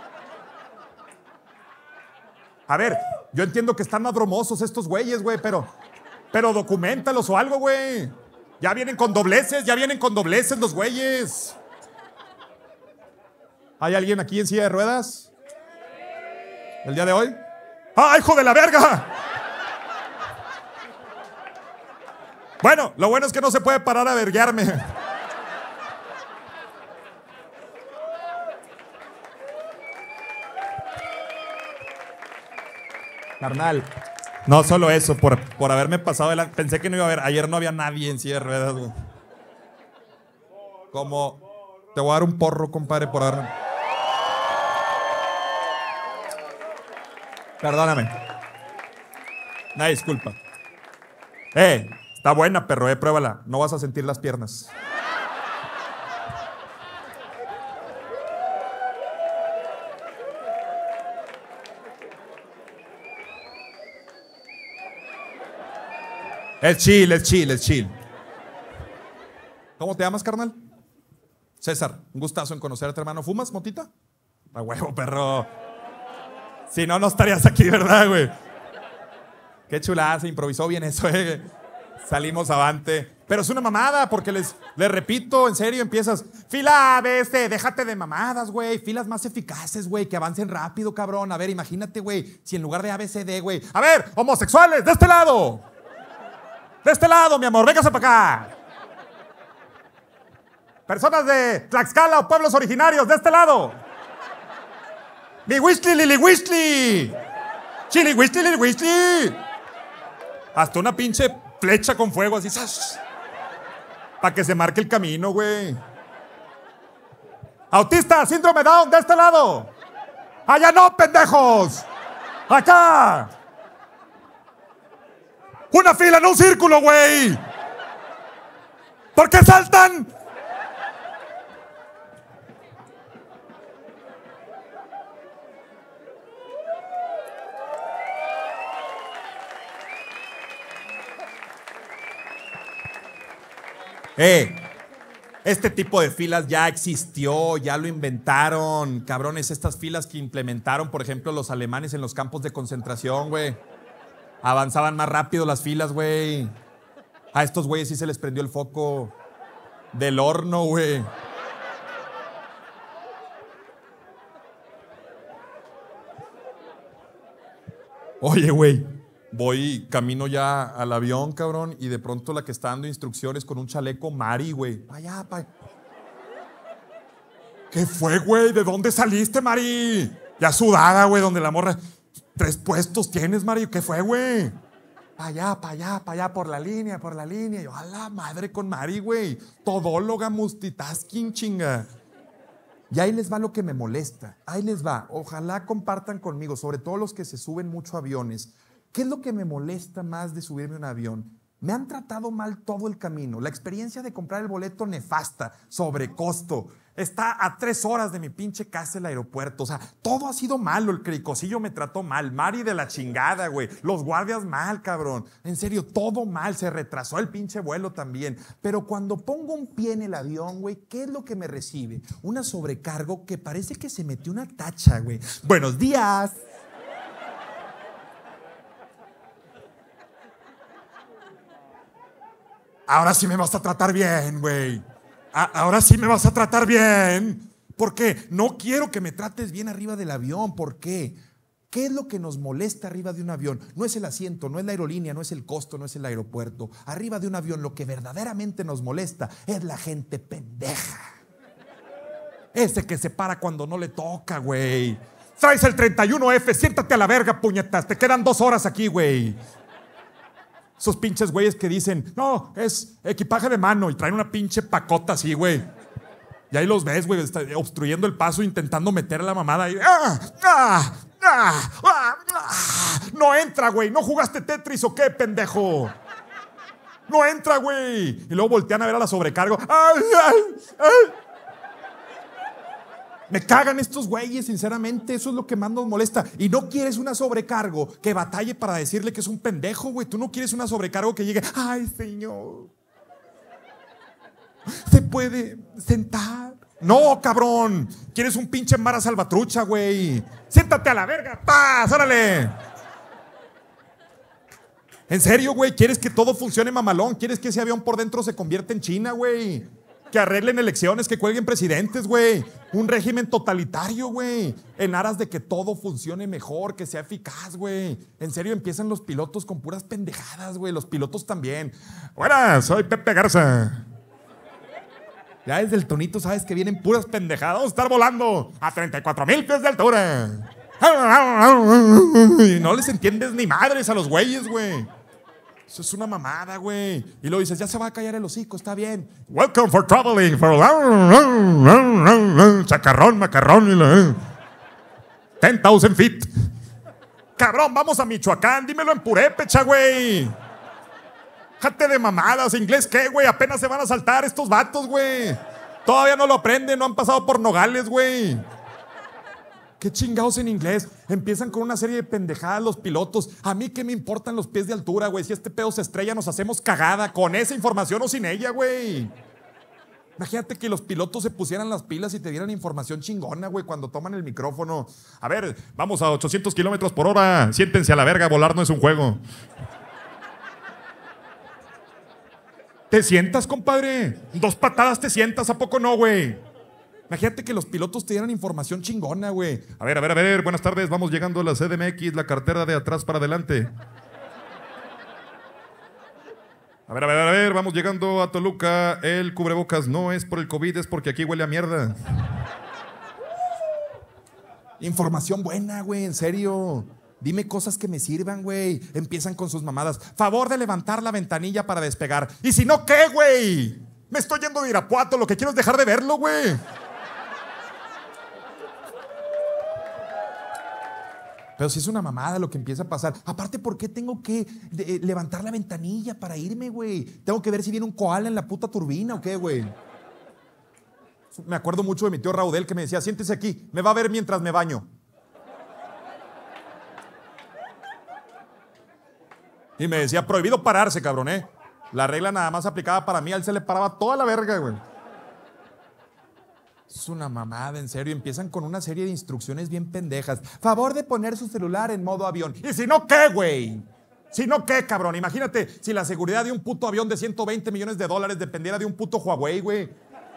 [SPEAKER 1] A ver, yo entiendo que están más bromosos estos güeyes, güey, pero, pero documentalos o algo, güey. Ya vienen con dobleces, ya vienen con dobleces los güeyes. ¿Hay alguien aquí en silla de ruedas? el día de hoy. ¡Ah, hijo de la verga! Bueno, lo bueno es que no se puede parar a verguearme. Carnal. No solo eso, por, por haberme pasado de la... Pensé que no iba a haber... Ayer no había nadie en silla de ruedas, güey. Como... Te voy a dar un porro, compadre, por haberme... Perdóname. Una disculpa. Eh, está buena, perro, eh, pruébala. No vas a sentir las piernas. Es chill, es chill, es chill. ¿Cómo te llamas, carnal? César, un gustazo en conocerte, hermano. ¿Fumas, motita? A huevo, perro. Si no, no estarías aquí, ¿verdad, güey? Qué chulada, se improvisó bien eso, eh. Salimos avante. Pero es una mamada, porque les, les repito, en serio, empiezas. Fila A B C, déjate de mamadas, güey. Filas más eficaces, güey, que avancen rápido, cabrón. A ver, imagínate, güey, si en lugar de A B C D, güey. A ver, homosexuales, de este lado. De este lado, mi amor, véngase para acá. Personas de Tlaxcala o pueblos originarios, de este lado. Mi Whistly, Lili Whistly. Chili Whistly, Lili Whistly. Hasta una pinche flecha con fuego así. Para que se marque el camino, güey. Autista, síndrome Down, de este lado. Allá no, pendejos. Acá. Una fila, no un círculo, güey. ¿Por qué saltan? Eh, este tipo de filas ya existió, ya lo inventaron, cabrones, estas filas que implementaron, por ejemplo, los alemanes en los campos de concentración, güey. Avanzaban más rápido las filas, güey. A estos güeyes sí se les prendió el foco del horno, güey. Oye, güey. Voy camino ya al avión, cabrón, y de pronto la que está dando instrucciones con un chaleco Mari, güey. Pa' allá, pa' allá. ¿Qué fue, güey? ¿De dónde saliste, Mari? Ya sudada, güey, donde la morra... Tres puestos tienes, Mari. ¿Qué fue, güey? Pa' allá, pa' allá, pa' allá, por la línea, por la línea. Yo, a la madre con Mari, güey. Todóloga, multitasking, chinga. Y ahí les va lo que me molesta. Ahí les va. Ojalá compartan conmigo, sobre todo los que se suben mucho a aviones. ¿Qué es lo que me molesta más de subirme a un avión? Me han tratado mal todo el camino. La experiencia de comprar el boleto nefasta, sobrecosto. Está a tres horas de mi pinche casa el aeropuerto. O sea, todo ha sido malo. El cricosillo me trató mal. Mari de la chingada, güey. Los guardias mal, cabrón. En serio, todo mal. Se retrasó el pinche vuelo también. Pero cuando pongo un pie en el avión, güey, ¿qué es lo que me recibe? Una sobrecargo que parece que se metió una tacha, güey. Buenos días. Ahora sí me vas a tratar bien, güey. Ahora sí me vas a tratar bien. ¿Por qué? No quiero que me trates bien arriba del avión. ¿Por qué? ¿Qué es lo que nos molesta arriba de un avión? No es el asiento, no es la aerolínea, no es el costo, no es el aeropuerto. Arriba de un avión lo que verdaderamente nos molesta es la gente pendeja. Ese que se para cuando no le toca, güey. Traes el treinta y uno F, siéntate a la verga, puñetas. Te quedan dos horas aquí, güey. Esos pinches güeyes que dicen, no, es equipaje de mano y traen una pinche pacota así, güey. Y ahí los ves, güey, obstruyendo el paso, intentando meter la mamada y, ¡ah! ¡Ah! ¡Ah! ¡Ah! ¡Ah! No entra, güey. ¿No jugaste Tetris o qué, pendejo? No entra, güey. Y luego voltean a ver a la sobrecargo. ¡Ay, ay, ay! Me cagan estos güeyes, sinceramente. Eso es lo que más nos molesta. Y no quieres una sobrecargo que batalle para decirle que es un pendejo, güey. Tú no quieres una sobrecargo que llegue, ay, señor, ¿se puede sentar? No, cabrón. Quieres un pinche Mara Salvatrucha, güey. Siéntate a la verga, paz, órale. En serio, güey. ¿Quieres que todo funcione mamalón? ¿Quieres que ese avión por dentro se convierta en China, güey? Que arreglen elecciones, que cuelguen presidentes, güey. Un régimen totalitario, güey. En aras de que todo funcione mejor, que sea eficaz, güey. En serio, empiezan los pilotos con puras pendejadas, güey. Los pilotos también. Buenas, soy Pepe Garza. Ya desde el tonito sabes que vienen puras pendejadas. Vamos a estar volando a treinta y cuatro mil pies de altura. Y no les entiendes ni madres a los güeyes, güey. Eso es una mamada, güey. Y luego dices, ya se va a callar el hocico, está bien. Welcome for traveling for... Chacarrón, macarrón. ten thousand feet. Cabrón, vamos a Michoacán. Dímelo en purépecha, güey. Jate de mamadas. ¿Inglés qué, güey? Apenas se van a saltar estos vatos, güey. Todavía no lo aprenden, no han pasado por Nogales, güey. ¿Qué chingados en inglés? Empiezan con una serie de pendejadas los pilotos. A mí qué me importan los pies de altura, güey. Si este pedo se estrella nos hacemos cagada con esa información o sin ella, güey. Imagínate que los pilotos se pusieran las pilas y te dieran información chingona, güey, cuando toman el micrófono. A ver, vamos a ochocientos kilómetros por hora. Siéntense a la verga, volar no es un juego. ¿Te sientas, compadre? Dos patadas te sientas, ¿a poco no, güey? Imagínate que los pilotos te dieran información chingona, güey. A ver, a ver, a ver, buenas tardes, vamos llegando a la C D M X, la cartera de atrás para adelante. A ver, a ver, a ver, vamos llegando a Toluca, el cubrebocas no es por el COVID, es porque aquí huele a mierda. Información buena, güey, en serio. Dime cosas que me sirvan, güey. Empiezan con sus mamadas. Favor de levantar la ventanilla para despegar. ¿Y si no qué, güey? Me estoy yendo de Irapuato, lo que quiero es dejar de verlo, güey. Pero si es una mamada lo que empieza a pasar. Aparte, ¿por qué tengo que de, levantar la ventanilla para irme, güey? ¿Tengo que ver si viene un koala en la puta turbina o qué, güey? Me acuerdo mucho de mi tío Raudel que me decía, siéntese aquí, me va a ver mientras me baño. Y me decía, prohibido pararse, cabrón, ¿eh? La regla nada más aplicaba para mí, a él se le paraba toda la verga, güey. Es una mamada, en serio. Empiezan con una serie de instrucciones bien pendejas. Favor de poner su celular en modo avión. ¿Y si no qué, güey? ¿Si no qué, cabrón? Imagínate si la seguridad de un puto avión de ciento veinte millones de dólares dependiera de un puto Huawei, güey.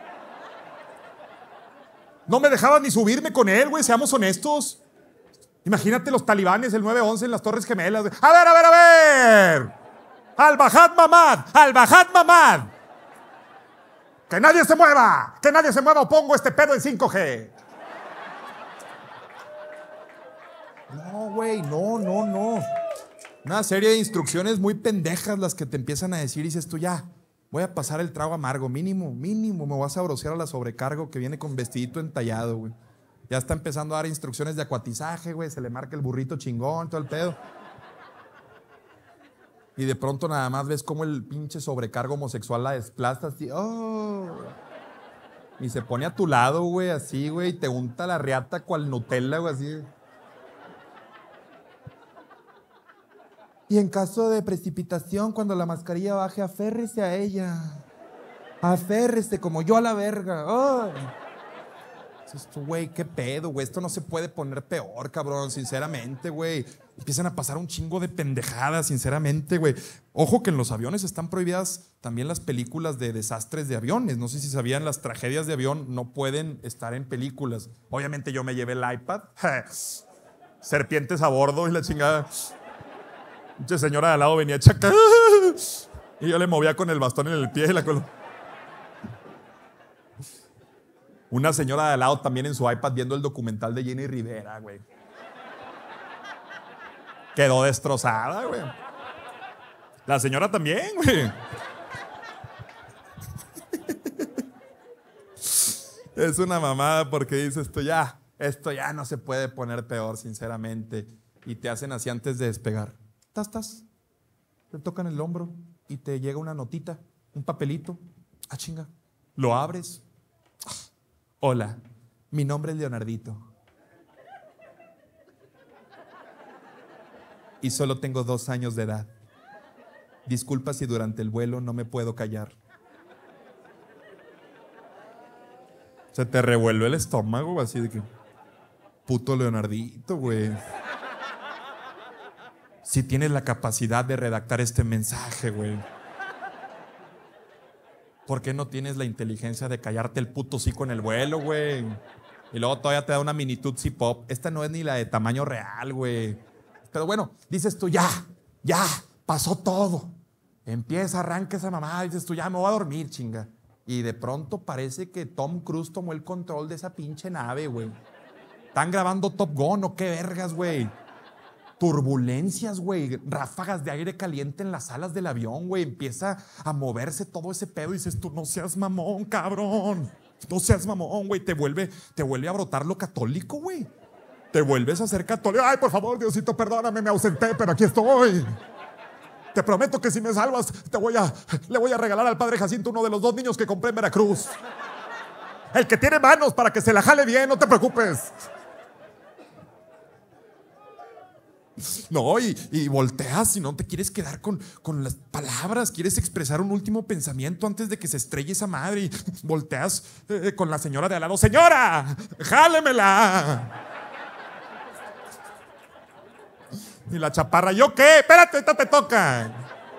[SPEAKER 1] No me dejaban ni subirme con él, güey, seamos honestos. Imagínate los talibanes, el nueve once en las Torres Gemelas. A ver, a ver, a ver. Al-Bajad Mamad, Al-Bajad Mamad. ¡Que nadie se mueva! ¡Que nadie se mueva o pongo este pedo en cinco G! No, güey, no, no, no. Una serie de instrucciones muy pendejas las que te empiezan a decir y dices tú ya, voy a pasar el trago amargo, mínimo, mínimo, me voy a sabrosear a la sobrecargo que viene con vestidito entallado, güey. Ya está empezando a dar instrucciones de acuatizaje, güey, se le marca el burrito chingón, todo el pedo. Y de pronto nada más ves cómo el pinche sobrecargo homosexual la desplaza así. ¡Oh! Y se pone a tu lado, güey, así, güey, y te unta la riata cual Nutella, güey, así. Y en caso de precipitación, cuando la mascarilla baje, aférrese a ella. Aférrese como yo a la verga. ¡Oh! Esto, güey, qué pedo, güey. Esto no se puede poner peor, cabrón, sinceramente, güey. Empiezan a pasar un chingo de pendejadas, sinceramente, güey. Ojo que en los aviones están prohibidas también las películas de desastres de aviones. No sé si sabían, las tragedias de avión no pueden estar en películas. Obviamente yo me llevé el iPad. Serpientes a bordo y la chingada. Mucha señora de al lado venía chaca. Y yo le movía con el bastón en el pie y la colo. Una señora de al lado también en su iPad viendo el documental de Jenny Rivera, güey. Quedó destrozada, güey. La señora también, güey. Es una mamada porque dices esto ya, esto ya no se puede poner peor, sinceramente. Y te hacen así antes de despegar. Tas, tas. Te tocan el hombro y te llega una notita, un papelito. Ah, chinga. Lo abres. Hola, mi nombre es Leonardito. Y solo tengo dos años de edad. Disculpa si durante el vuelo no me puedo callar. Se te revuelve el estómago, así de que... Puto Leonardito, güey. Si tienes la capacidad de redactar este mensaje, güey. ¿Por qué no tienes la inteligencia de callarte el puto hocico en el vuelo, güey? Y luego todavía te da una mini Tootsie Pop. Esta no es ni la de tamaño real, güey. Pero bueno, dices tú, ya, ya, pasó todo. Empieza, arranca esa mamá, dices tú, ya me voy a dormir, chinga. Y de pronto parece que Tom Cruise tomó el control de esa pinche nave, güey. Están grabando Top Gun, ¿o qué vergas, güey? Turbulencias, güey, ráfagas de aire caliente en las alas del avión, güey. Empieza a moverse todo ese pedo y dices tú, no seas mamón, cabrón. No seas mamón, güey. Te vuelve, te vuelve a brotar lo católico, güey. Te vuelves a ser católico. Ay, por favor, Diosito, perdóname, me ausenté, pero aquí estoy. Te prometo que si me salvas, te voy a, le voy a regalar al padre Jacinto uno de los dos niños que compré en Veracruz. El que tiene manos para que se la jale bien, no te preocupes. No, y, y volteas y no te quieres quedar con, con las palabras, quieres expresar un último pensamiento antes de que se estrelle esa madre y volteas eh, con la señora de al lado. ¡Señora! ¡Jálemela! Y la chaparra, ¿yo qué? Espérate, ahorita te toca.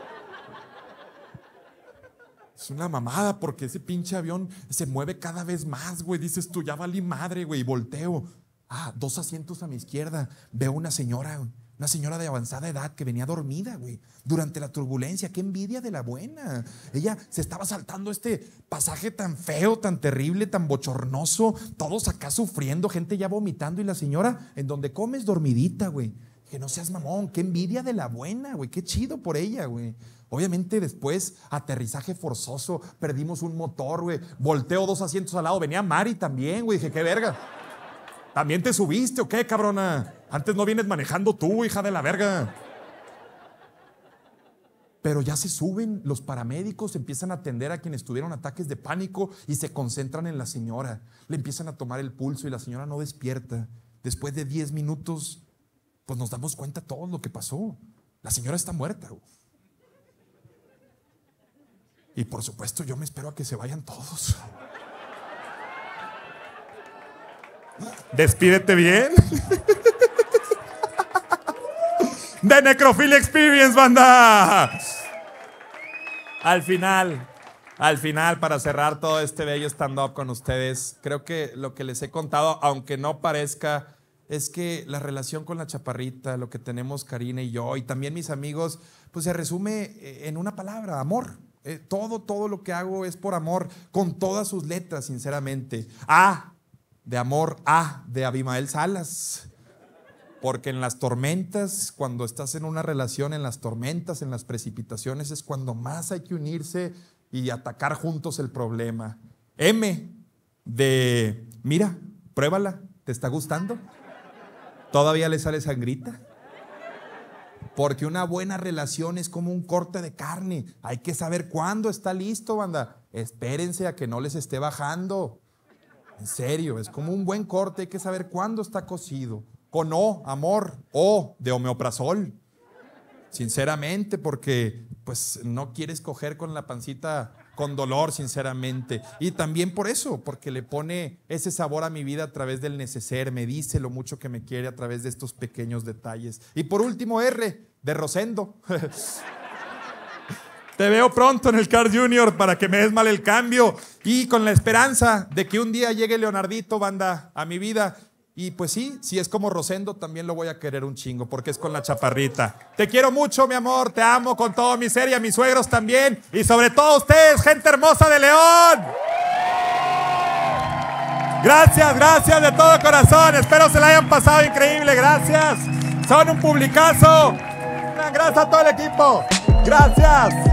[SPEAKER 1] Es una mamada porque ese pinche avión se mueve cada vez más, güey. Dices tú, ya valí madre, güey. Volteo. Ah, dos asientos a mi izquierda. Veo una señora, güey. Una señora de avanzada edad que venía dormida, güey, durante la turbulencia. ¡Qué envidia de la buena! Ella se estaba saltando este pasaje tan feo, tan terrible, tan bochornoso. Todos acá sufriendo, gente ya vomitando. Y la señora en donde comes dormidita, güey. Que no seas mamón. ¡Qué envidia de la buena, güey! ¡Qué chido por ella, güey! Obviamente después, aterrizaje forzoso. Perdimos un motor, güey. Volteo dos asientos al lado. Venía Mari también, güey. Dije, ¡qué verga! ¿También te subiste o qué, cabrona? Antes no vienes manejando tú, hija de la verga. Pero ya se suben los paramédicos, empiezan a atender a quienes tuvieron ataques de pánico y se concentran en la señora. Le empiezan a tomar el pulso y la señora no despierta. Después de diez minutos, pues nos damos cuenta todo lo que pasó. La señora está muerta. Y por supuesto yo me espero a que se vayan todos. Despídete bien. De Necrophilia Experience, banda. Al final, al final, para cerrar todo este bello stand-up con ustedes, creo que lo que les he contado, aunque no parezca, es que la relación con la chaparrita, lo que tenemos Karina y yo, y también mis amigos, pues se resume en una palabra: amor. Eh, todo, todo lo que hago es por amor, con todas sus letras, sinceramente. A de amor, A de Abimael Salas. Porque en las tormentas, cuando estás en una relación, en las tormentas, en las precipitaciones, es cuando más hay que unirse y atacar juntos el problema. M de, mira, pruébala, ¿te está gustando? ¿Todavía le sale sangrita? Porque una buena relación es como un corte de carne. Hay que saber cuándo está listo, banda. Espérense a que no les esté bajando. En serio, es como un buen corte. Hay que saber cuándo está cocido. Con O, amor, O de omeprazol. Sinceramente, porque pues no quieres coger con la pancita con dolor, sinceramente. Y también por eso, porque le pone ese sabor a mi vida a través del neceser. Me dice lo mucho que me quiere a través de estos pequeños detalles. Y por último, R de Rosendo. Te veo pronto en el Carl junior para que me des mal el cambio. Y con la esperanza de que un día llegue Leonardito, banda, a mi vida. Y pues sí, si es como Rosendo, también lo voy a querer un chingo, porque es con la chaparrita. Te quiero mucho, mi amor, te amo con todo mi ser y a mis suegros también. Y sobre todo a ustedes, gente hermosa de León. Gracias, gracias de todo corazón. Espero se la hayan pasado increíble, gracias. Son un publicazo. Gracias a todo el equipo. Gracias.